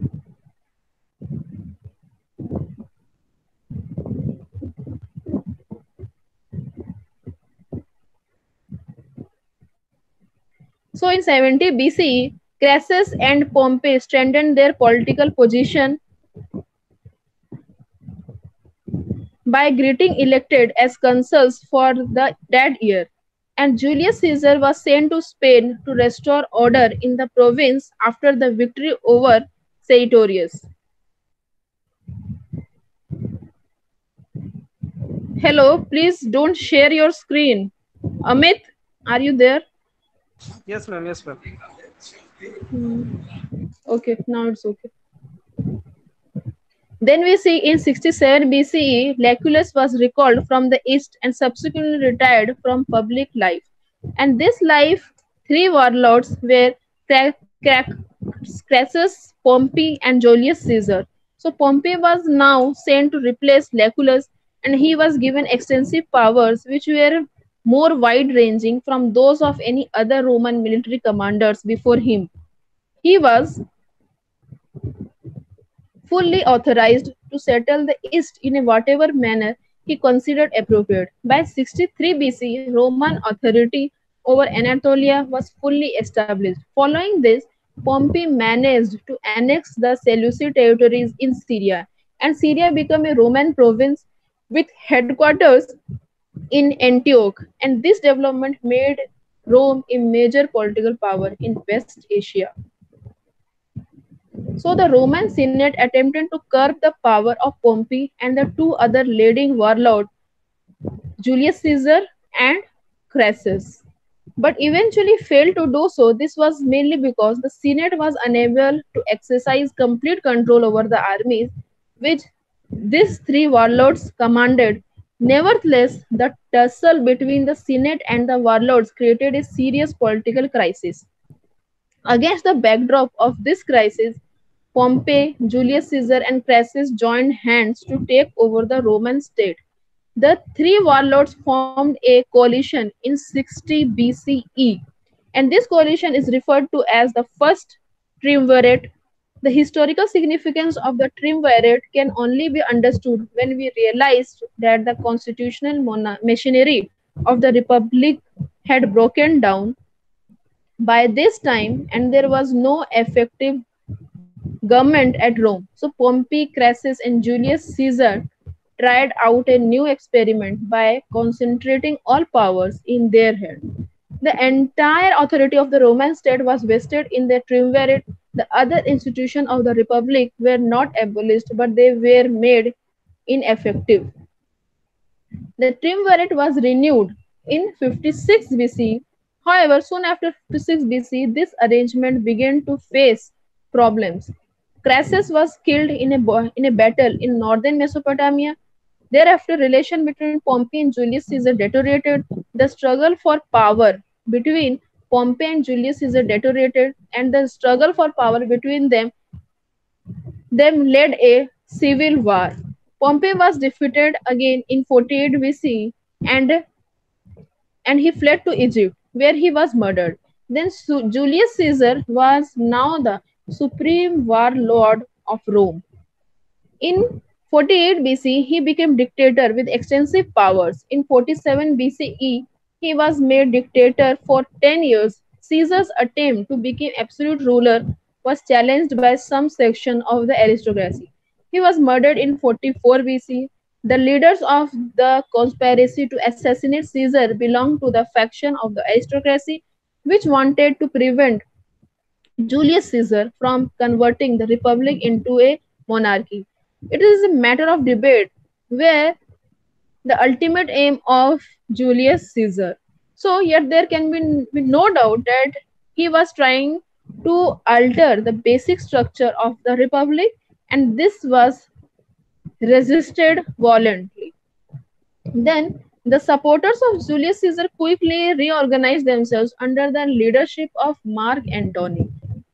So in seventy B C E, Crassus and Pompey strengthened their political position by getting elected as consuls for the, that year. And Julius Caesar was sent to Spain to restore order in the province after the victory over Sertorius. Hello, please don't share your screen. Amit, are you there? Yes, ma'am. Yes, ma'am. Hmm. Okay, now it's okay. Then we see in sixty-seven B C E, Lucullus was recalled from the east and subsequently retired from public life. And this life, three warlords were Crassus, Pompey, and Julius Caesar. So Pompey was now sent to replace Lucullus. and he was given extensive powers which were more wide ranging from those of any other Roman military commanders before him. He was fully authorized to settle the East in a whatever manner he considered appropriate. By sixty-three B C, Roman authority over Anatolia was fully established. Following this, Pompey managed to annex the Seleucid territories in Syria, and Syria became a Roman province with headquarters in Antioch, and this development made Rome a major political power in West Asia. So the Roman Senate attempted to curb the power of Pompey and the two other leading warlords, Julius Caesar and Crassus, but eventually failed to do so. This was mainly because the Senate was unable to exercise complete control over the armies which these three warlords commanded. Nevertheless, the tussle between the Senate and the warlords created a serious political crisis. Against the backdrop of this crisis, Pompey, Julius Caesar, and Crassus joined hands to take over the Roman state. The three warlords formed a coalition in sixty B C E, and this coalition is referred to as the First Triumvirate. The historical significance of the triumvirate can only be understood when we realize that the constitutional machinery of the republic had broken down by this time, and there was no effective government at Rome. So Pompey, Crassus, and Julius Caesar tried out a new experiment by concentrating all powers in their hand. The entire authority of the Roman state was vested in the triumvirate. The other institutions of the republic were not abolished, but they were made ineffective. The triumvirate was renewed in fifty-six B C. However, soon after fifty-six B C, this arrangement began to face problems. Crassus was killed in a, in a battle in northern Mesopotamia. Thereafter, relation between Pompey and Julius Caesar deteriorated. The struggle for power between Pompey and Julius Caesar deteriorated, and the struggle for power between them, them led a civil war. Pompey was defeated again in forty-eight B C and, and he fled to Egypt, where he was murdered. Then Julius Caesar was now the supreme warlord of Rome. In forty-eight B C, he became dictator with extensive powers. In forty-seven B C E, he was made dictator for ten years. Caesar's attempt to become absolute ruler was challenged by some section of the aristocracy. He was murdered in forty-four B C. The leaders of the conspiracy to assassinate Caesar belonged to the faction of the aristocracy which wanted to prevent Julius Caesar from converting the republic into a monarchy. It is a matter of debate where the ultimate aim of Julius Caesar. So, yet there can be, be no doubt that he was trying to alter the basic structure of the republic, and this was resisted violently. Then, the supporters of Julius Caesar quickly reorganized themselves under the leadership of Mark Antony,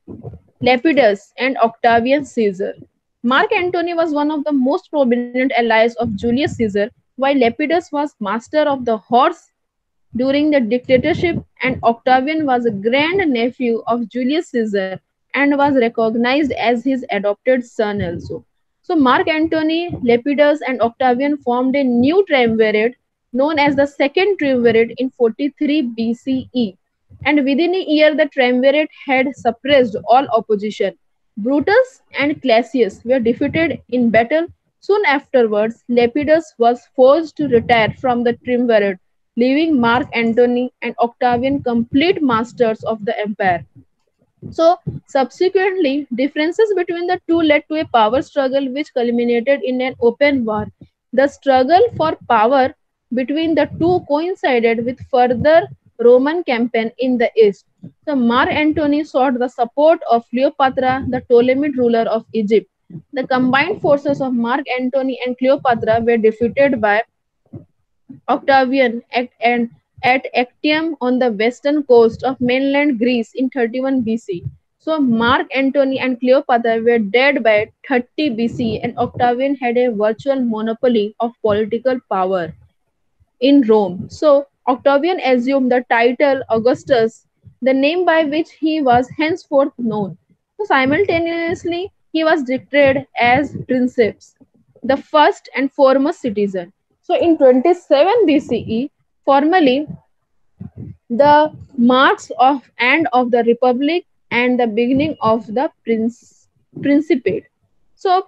Lepidus, and Octavian Caesar. Mark Antony was one of the most prominent allies of Julius Caesar, while Lepidus was master of the horse during the dictatorship, and Octavian was a grand-nephew of Julius Caesar and was recognized as his adopted son also. So Mark Antony, Lepidus, and Octavian formed a new triumvirate known as the Second Triumvirate in forty-three B C E. And within a year, the triumvirate had suppressed all opposition. Brutus and Claudius were defeated in battle. Soon afterwards, Lepidus was forced to retire from the triumvirate, leaving Mark Antony and Octavian complete masters of the empire. So, subsequently, differences between the two led to a power struggle which culminated in an open war. The struggle for power between the two coincided with further Roman campaign in the east. So Mark Antony sought the support of Cleopatra, the Ptolemaic ruler of Egypt. The combined forces of Mark Antony and Cleopatra were defeated by Octavian at, and at Actium on the western coast of mainland Greece in thirty-one B C. So Mark Antony and Cleopatra were dead by thirty B C, and Octavian had a virtual monopoly of political power in Rome. So Octavian assumed the title Augustus, the name by which he was henceforth known. So simultaneously, he was declared as Princeps, the first and foremost citizen. So in twenty-seven B C E, formally the marks of end of the republic and the beginning of the prince, principate. So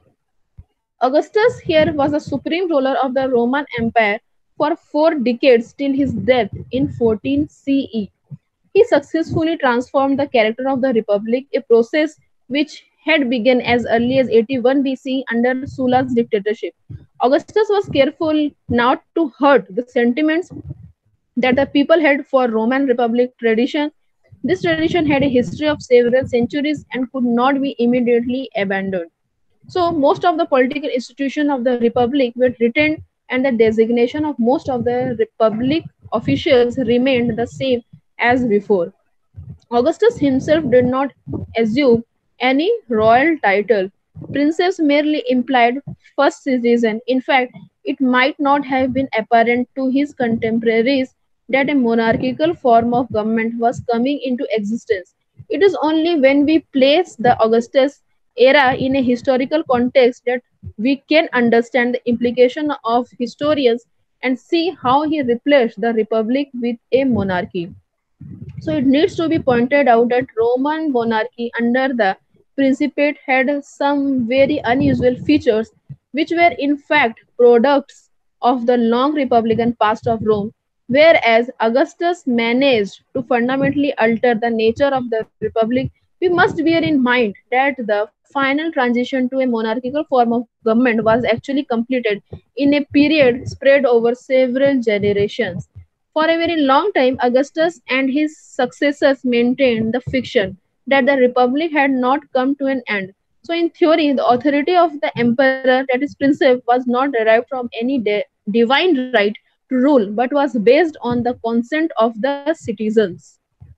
Augustus here was the supreme ruler of the Roman Empire for four decades till his death in fourteen C E. He successfully transformed the character of the republic, a process which had begun as early as eighty-one B C under Sulla's dictatorship. Augustus was careful not to hurt the sentiments that the people had for Roman Republic tradition. This tradition had a history of several centuries and could not be immediately abandoned. So most of the political institutions of the republic were retained, and the designation of most of the republic officials remained the same as before. Augustus himself did not assume any royal title. Princeps merely implied first citizen. In fact, it might not have been apparent to his contemporaries that a monarchical form of government was coming into existence. It is only when we place the Augustus era in a historical context that we can understand the implication of historians and see how he replaced the republic with a monarchy. So it needs to be pointed out that Roman monarchy under the Principate had some very unusual features which were in fact products of the long republican past of Rome, whereas Augustus managed to fundamentally alter the nature of the republic. We must bear in mind that the final transition to a monarchical form of government was actually completed in a period spread over several generations. For a very long time, Augustus and his successors maintained the fiction that the republic had not come to an end. So, in theory, the authority of the emperor, that is princeps, was not derived from any de- divine right to rule, but was based on the consent of the citizens.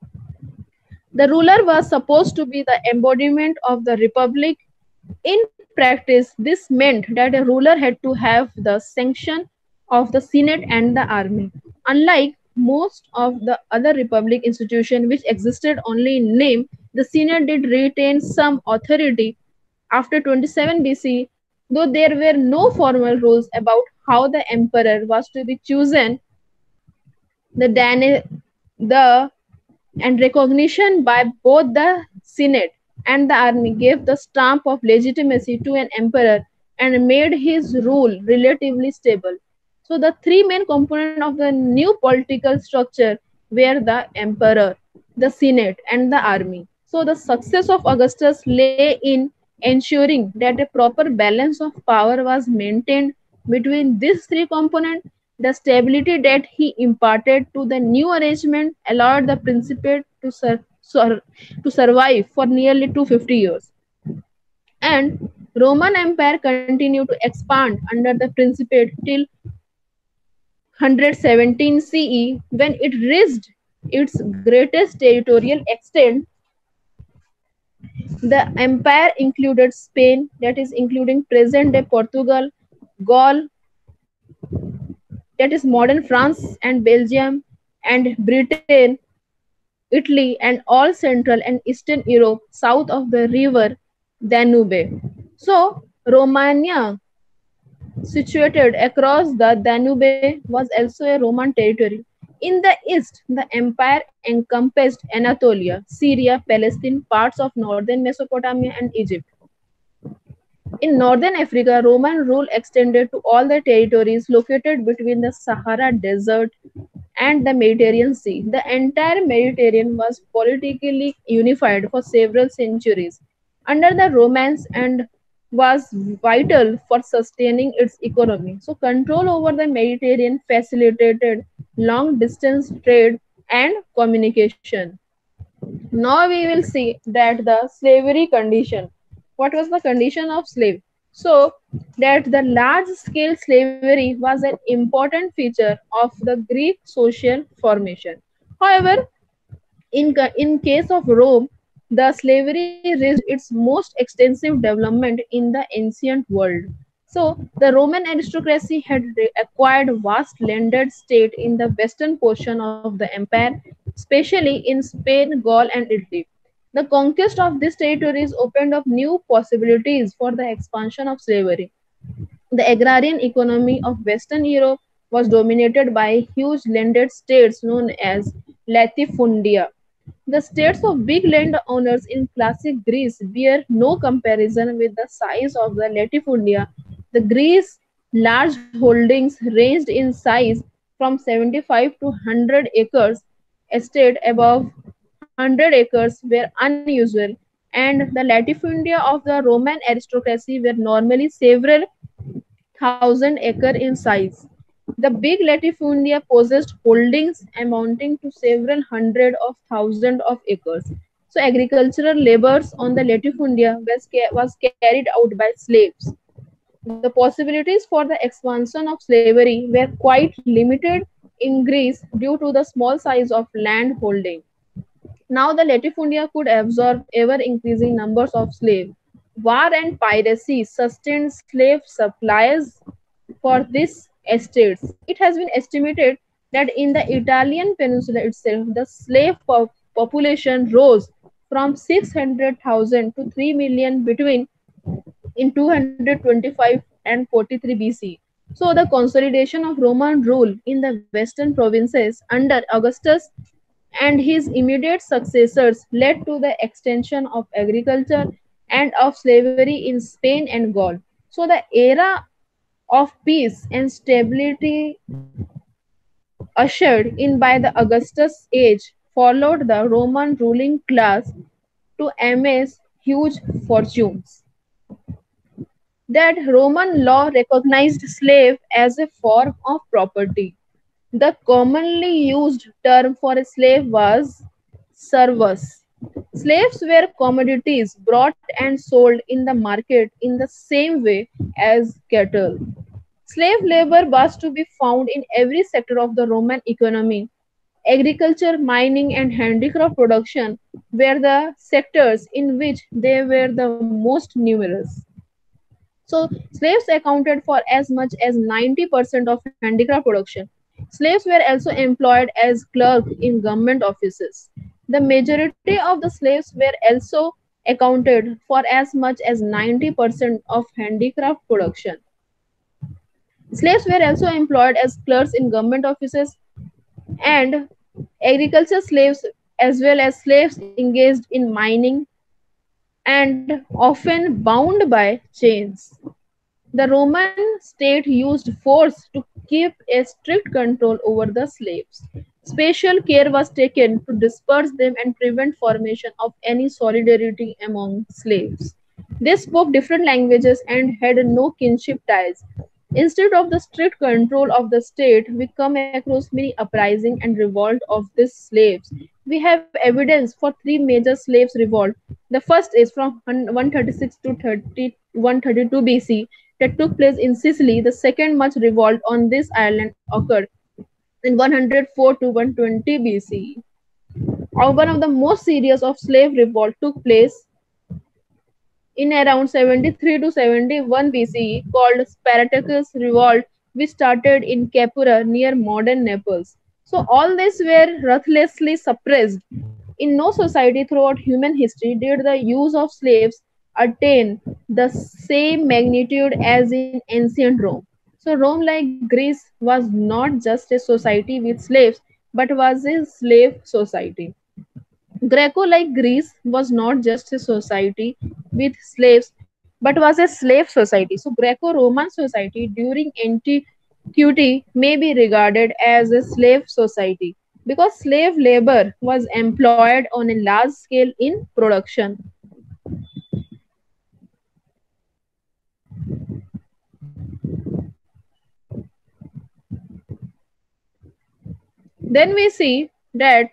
The ruler was supposed to be the embodiment of the republic. In practice, this meant that a ruler had to have the sanction of the Senate and the army. Unlike most of the other republic institutions which existed only in name, the Senate did retain some authority after twenty-seven B C, though there were no formal rules about how the emperor was to be chosen. The, Dan- the and recognition by both the Senate and the army gave the stamp of legitimacy to an emperor and made his rule relatively stable. So the three main components of the new political structure were the emperor, the Senate, and the army. So the success of Augustus lay in ensuring that a proper balance of power was maintained between these three components. The stability that he imparted to the new arrangement allowed the Principate to, sur- sur- to survive for nearly two hundred fifty years. And Roman Empire continued to expand under the Principate till one seventeen C E, when it reached its greatest territorial extent. The empire included Spain, that is, including present day Portugal, Gaul, that is, modern France and Belgium, and Britain, Italy, and all Central and Eastern Europe south of the river Danube. So, Romania, situated across the Danube, was also a Roman territory. In the east, the empire encompassed Anatolia, Syria, Palestine, parts of northern Mesopotamia, and Egypt. In northern Africa, Roman rule extended to all the territories located between the Sahara Desert and the Mediterranean Sea. The entire Mediterranean was politically unified for several centuries under the Romans and was vital for sustaining its economy. So, control over the Mediterranean facilitated long distance trade and communication. Now we will see that the slavery condition. What was the condition of slave? So that the large scale slavery was an important feature of the Greek social formation. However, in, in case of Rome, the slavery reached its most extensive development in the ancient world. So, the Roman aristocracy had re- acquired vast landed state in the western portion of the empire, especially in Spain, Gaul, and Italy. The conquest of these territories opened up new possibilities for the expansion of slavery. The agrarian economy of Western Europe was dominated by huge landed states known as latifundia. The states of big landowners in classic Greece bear no comparison with the size of the latifundia. The Greece large holdings ranged in size from seventy-five to one hundred acres. Estate above one hundred acres were unusual, and the latifundia of the Roman aristocracy were normally several thousand acre in size. The big latifundia possessed holdings amounting to several hundred of thousands of acres. So agricultural labors on the latifundia was, ca- was carried out by slaves. The possibilities for the expansion of slavery were quite limited in Greece due to the small size of land holding. Now the latifundia could absorb ever-increasing numbers of slaves. War and piracy sustained slave supplies for these estates. It has been estimated that in the Italian peninsula itself, the slave po- population rose from six hundred thousand to three million between in two hundred twenty-five and forty-three B C. So the consolidation of Roman rule in the western provinces under Augustus and his immediate successors led to the extension of agriculture and of slavery in Spain and Gaul. So the era of peace and stability ushered in by the Augustus age followed the Roman ruling class to amass huge fortunes. That Roman law recognized slave as a form of property. The commonly used term for a slave was servus. Slaves were commodities bought and sold in the market in the same way as cattle. Slave labor was to be found in every sector of the Roman economy. Agriculture, mining, and handicraft production were the sectors in which they were the most numerous. So, slaves accounted for as much as ninety percent of handicraft production. Slaves were also employed as clerks in government offices. The majority of the slaves were also accounted for as much as ninety percent of handicraft production. Slaves were also employed as clerks in government offices and agriculture slaves, as well as slaves engaged in mining and often bound by chains. The Roman state used force to keep a strict control over the slaves. Special care was taken to disperse them and prevent formation of any solidarity among slaves. They spoke different languages and had no kinship ties. Instead of the strict control of the state, we come across many uprising and revolt of these slaves. We have evidence for three major slaves revolt. The first is from one thirty-six to thirty, one thirty-two B C that took place in Sicily. The second much revolt on this island occurred in one hundred four to one twenty B C. Or one of the most serious of slave revolt took place in around seventy-three to seventy-one B C E called Spartacus Revolt, which started in Capua near modern Naples. So all these were ruthlessly suppressed. In no society throughout human history did the use of slaves attain the same magnitude as in ancient Rome. So Rome, like Greece, was not just a society with slaves, but was a slave society. Greco, like Greece, was not just a society with slaves, but was a slave society. So, Greco Roman society during antiquity may be regarded as a slave society because slave labor was employed on a large scale in production. Then we see that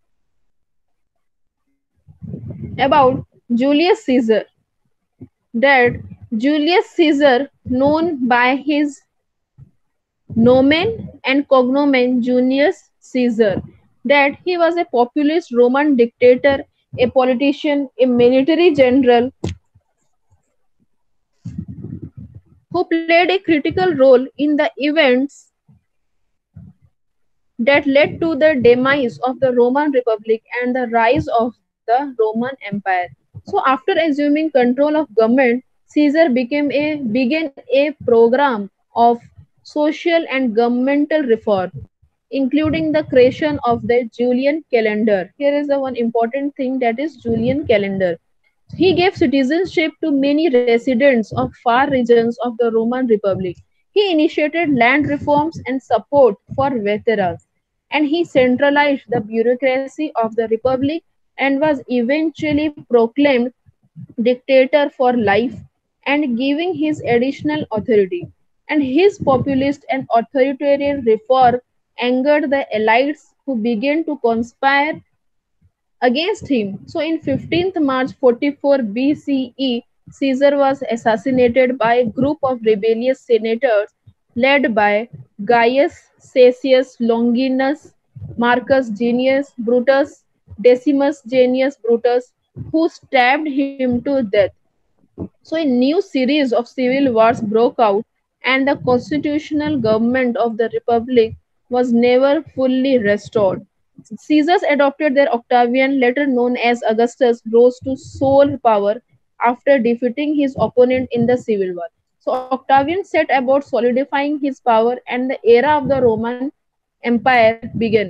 about Julius Caesar, that Julius Caesar, known by his nomen and cognomen Junius Caesar, that he was a populist Roman dictator a politician, a military general who played a critical role in the events that led to the demise of the Roman Republic and the rise of the Roman Empire. So after assuming control of government, Caesar became a began a program of social and governmental reform, including the creation of the Julian calendar. Here is the one important thing, that is Julian calendar. He gave citizenship to many residents of far regions of the Roman Republic. He initiated land reforms and support for veterans, and he centralized the bureaucracy of the republic and was eventually proclaimed dictator for life and giving his additional authority. And his populist and authoritarian reform angered the elites who began to conspire against him. So in fifteenth March forty-four B C E, Caesar was assassinated by a group of rebellious senators led by Gaius Caesius Longinus, Marcus Junius Brutus, Decimus Junius Brutus, who stabbed him to death. So a new series of civil wars broke out, and the constitutional government of the republic was never fully restored. Caesars adopted their Octavian, later known as Augustus, rose to sole power after defeating his opponent in the civil war. So Octavian set about solidifying his power, and the era of the Roman Empire began.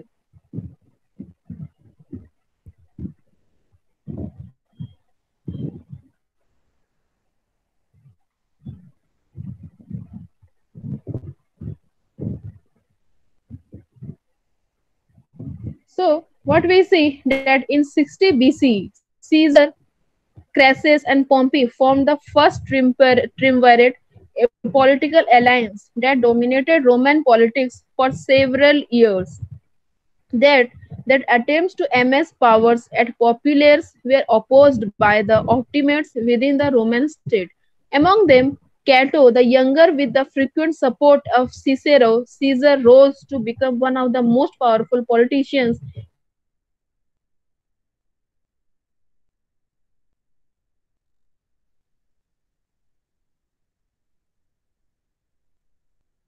So what we see that in sixty B C, Caesar, Crassus, and Pompey formed the first triumvirate, a political alliance that dominated Roman politics for several years. That that attempts to amass powers at populares were opposed by the Optimates within the Roman state. Among them, Cato the Younger, with the frequent support of Cicero, Caesar rose to become one of the most powerful politicians in the Roman Empire. So Caesar began his reign with the successful conquest of Gaul, Sicily, Italy, Spain,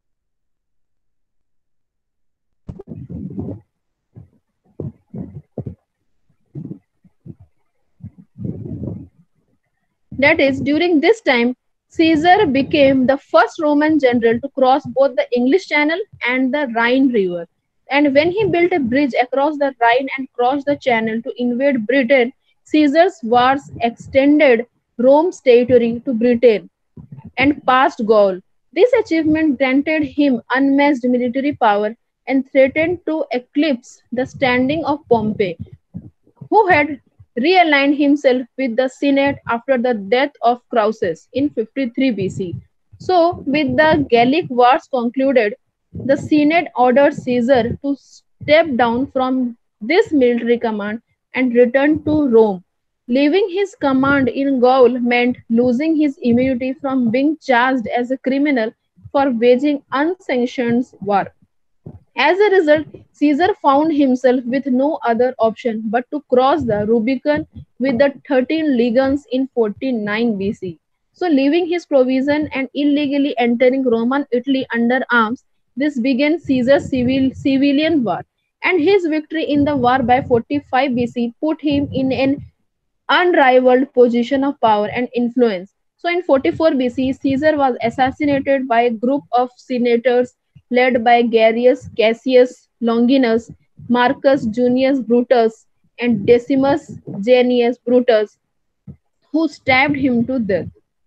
that is, during this time, Caesar became the first Roman general to cross both the English Channel and the Rhine River. And when he built a bridge across the Rhine and crossed the Channel to invade Britain, Caesar's wars extended Rome's territory to Britain and past Gaul. This achievement granted him unmatched military power and threatened to eclipse the standing of Pompey, who had realigned himself with the Senate after the death of Crassus in fifty-three B C. So, with the Gallic Wars concluded, the Senate ordered Caesar to step down from this military command and return to Rome. Leaving his command in Gaul meant losing his immunity from being charged as a criminal for waging unsanctioned war. As a result, Caesar found himself with no other option but to cross the Rubicon with the thirteen legions in forty-nine B C. So, leaving his provision and illegally entering Roman Italy under arms, this began Caesar's civil, civilian war. And his victory in the war by forty-five B C put him in an unrivaled position of power and influence. So in forty-four B C, Caesar was assassinated by a group of senators led by Gaius Cassius Longinus, Marcus Junius Brutus, and Decimus Junius Brutus, who stabbed him to death.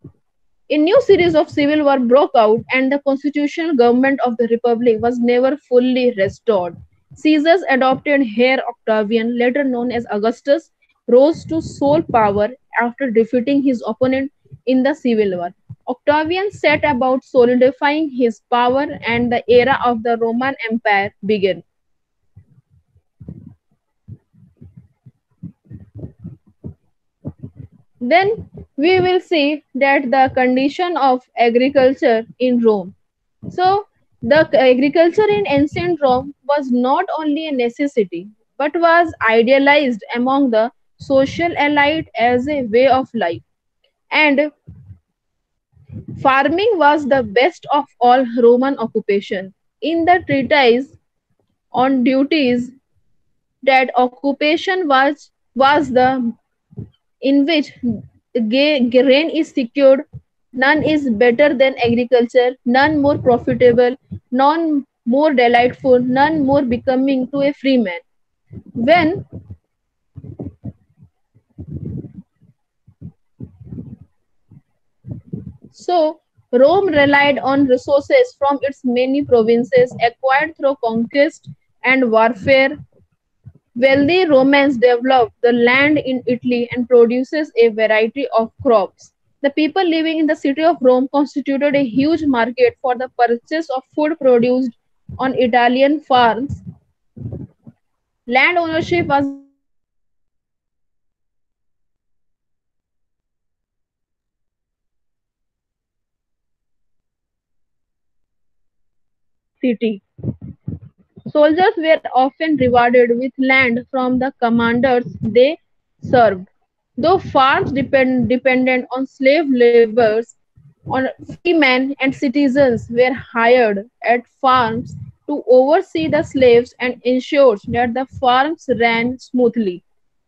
A new series of civil war broke out, and the constitutional government of the republic was never fully restored. Caesar's adopted heir Octavian, later known as Augustus, rose to sole power after defeating his opponent in the civil war. Octavian set about solidifying his power, and the era of the Roman Empire began. Then we will see that the condition of agriculture in Rome. So the agriculture in ancient Rome was not only a necessity but was idealized among the social elite as a way of life, and farming was the best of all Roman occupation. In the treatise on duties, that occupation was was the in which ga- grain is secured, none is better than agriculture, none more profitable, none more delightful, none more becoming to a free man. When so Rome relied on resources from its many provinces acquired through conquest and warfare. Wealthy Romans developed the land in Italy and produces a variety of crops. The people living in the city of Rome constituted a huge market for the purchase of food produced on Italian farms. Land ownership was a major factor in the city's economy. Farmers provided food for the citizens and provided security for the city. Soldiers were often rewarded with land from the commanders they served. Though farms depend, dependent on slave laborers, on freemen and citizens were hired at farms to oversee the slaves and ensure that the farms ran smoothly.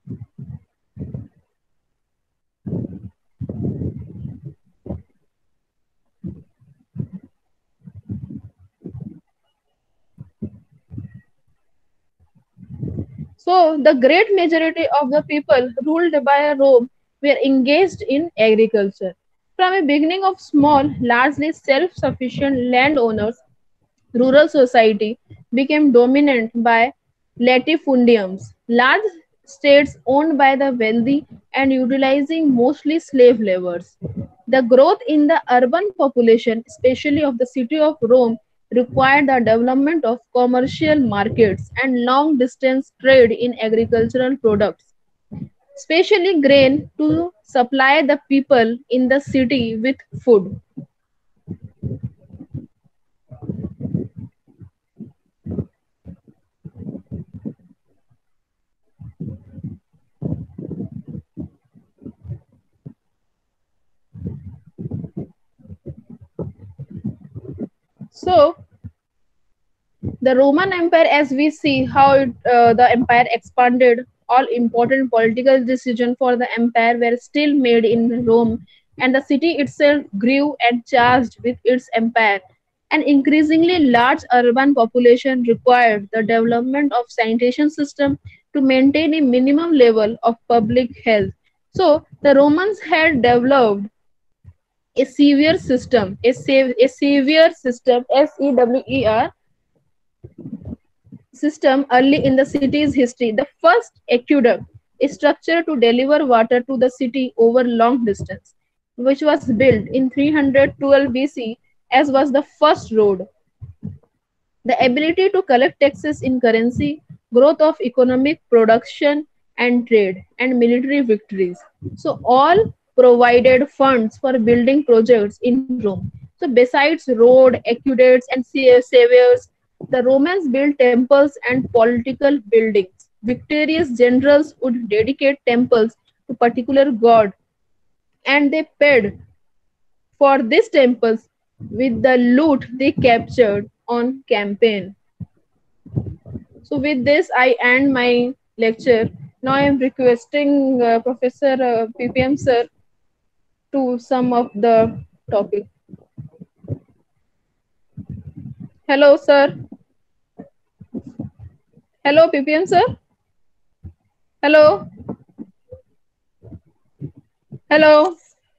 So the great majority of the people ruled by Rome were engaged in agriculture. From a beginning of small, largely self-sufficient landowners, rural society became dominant by latifundiums, large estates owned by the wealthy and utilizing mostly slave laborers. The growth in the urban population, especially of the city of Rome, required the development of commercial markets and long-distance trade in agricultural products, especially grain, to supply the people in the city with food. So, the Roman Empire, as we see how it, uh, the empire expanded, all important political decisions for the empire were still made in Rome, and the city itself grew and charged with its empire. An increasingly large urban population required the development of sanitation system to maintain a minimum level of public health. So the Romans had developed a severe system, a, sev- a severe system, S E W E R system early in the city's history. The first aqueduct, a structure to deliver water to the city over long distance, which was built in three hundred twelve B C, as was the first road. The ability to collect taxes in currency, growth of economic production and trade, and military victories. So all provided funds for building projects in Rome. So besides road, aqueducts, and saviors, the Romans built temples and political buildings. Victorious generals would dedicate temples to particular god, and they paid for these temples with the loot they captured on campaign. So with this, I end my lecture. Now I am requesting uh, Professor uh, P P M sir to sum up the topic. Hello, sir. Hello, P P M sir. Hello. Hello.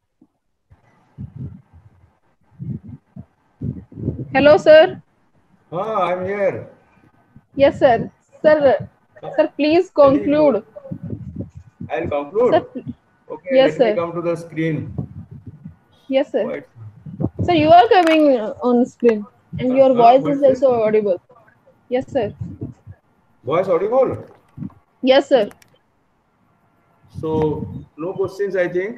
Hello, sir. Ah, I'm here. Yes, sir. Sir, sir, please conclude. I'll conclude. Sir, okay, yes, let me sir. come to the screen. Yes, sir. Quite. Sir, you are coming on screen, and Uh, your uh, voice what's is this? also audible. Yes, sir. Voice audible? Yes, sir. So, no questions, I think.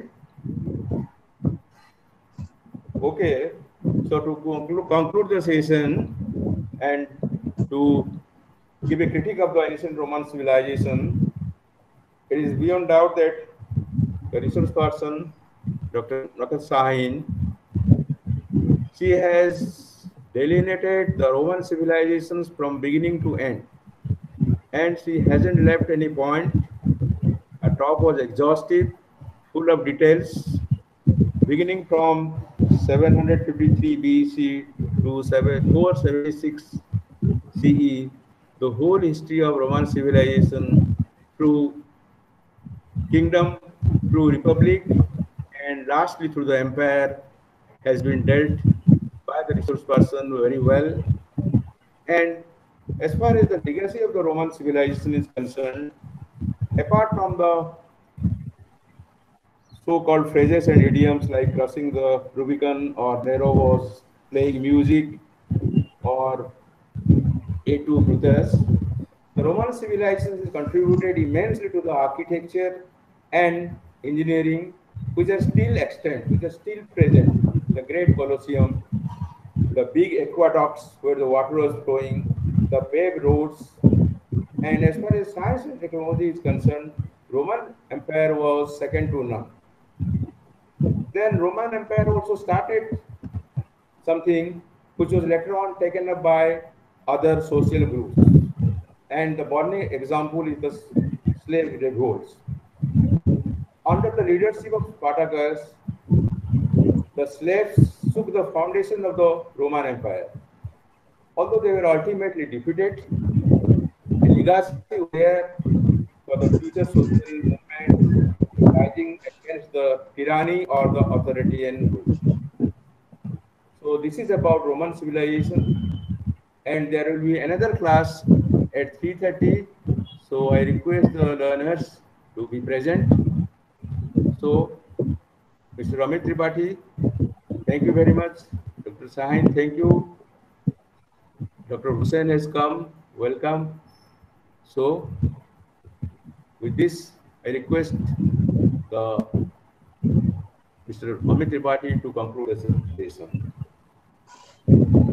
Okay. So, to conclude, conclude the session and to give a critique of the ancient Roman civilization, it is beyond doubt that the resource person, Doctor Nakat Sahin, she has delineated the Roman civilizations from beginning to end, and she hasn't left any point. Her talk was exhaustive, full of details, beginning from seven hundred fifty-three B C to four seventy-six C E, the whole history of Roman civilization through kingdom, through republic, and lastly through the empire has been dealt by the resource person very well. And as far as the legacy of the Roman civilization is concerned, apart from the so-called phrases and idioms like crossing the Rubicon or Nero was playing music or Et tu, Brutus, the Roman civilization has contributed immensely to the architecture and engineering which are still extant, which are still present. The great Colosseum, the big aqueducts where the water was flowing, the paved roads, and as far as science and technology is concerned, Roman Empire was second to none. Then Roman Empire also started something which was later on taken up by other social groups. And the burning example is the slave revolts. Under the leadership of Spartacus, the slaves shook the foundation of the Roman Empire. Although they were ultimately defeated, a legacy was there for the future social movement fighting against the tyranny or the authoritarian rule. So this is about Roman civilization, and there will be another class at three thirty. So I request the learners to be present. So, Mister Amit Tripathi, thank you very much. Doctor Sahin, thank you. Doctor Hussain has come. Welcome. So, with this, I request the Mister Amit Tripathi to conclude the session.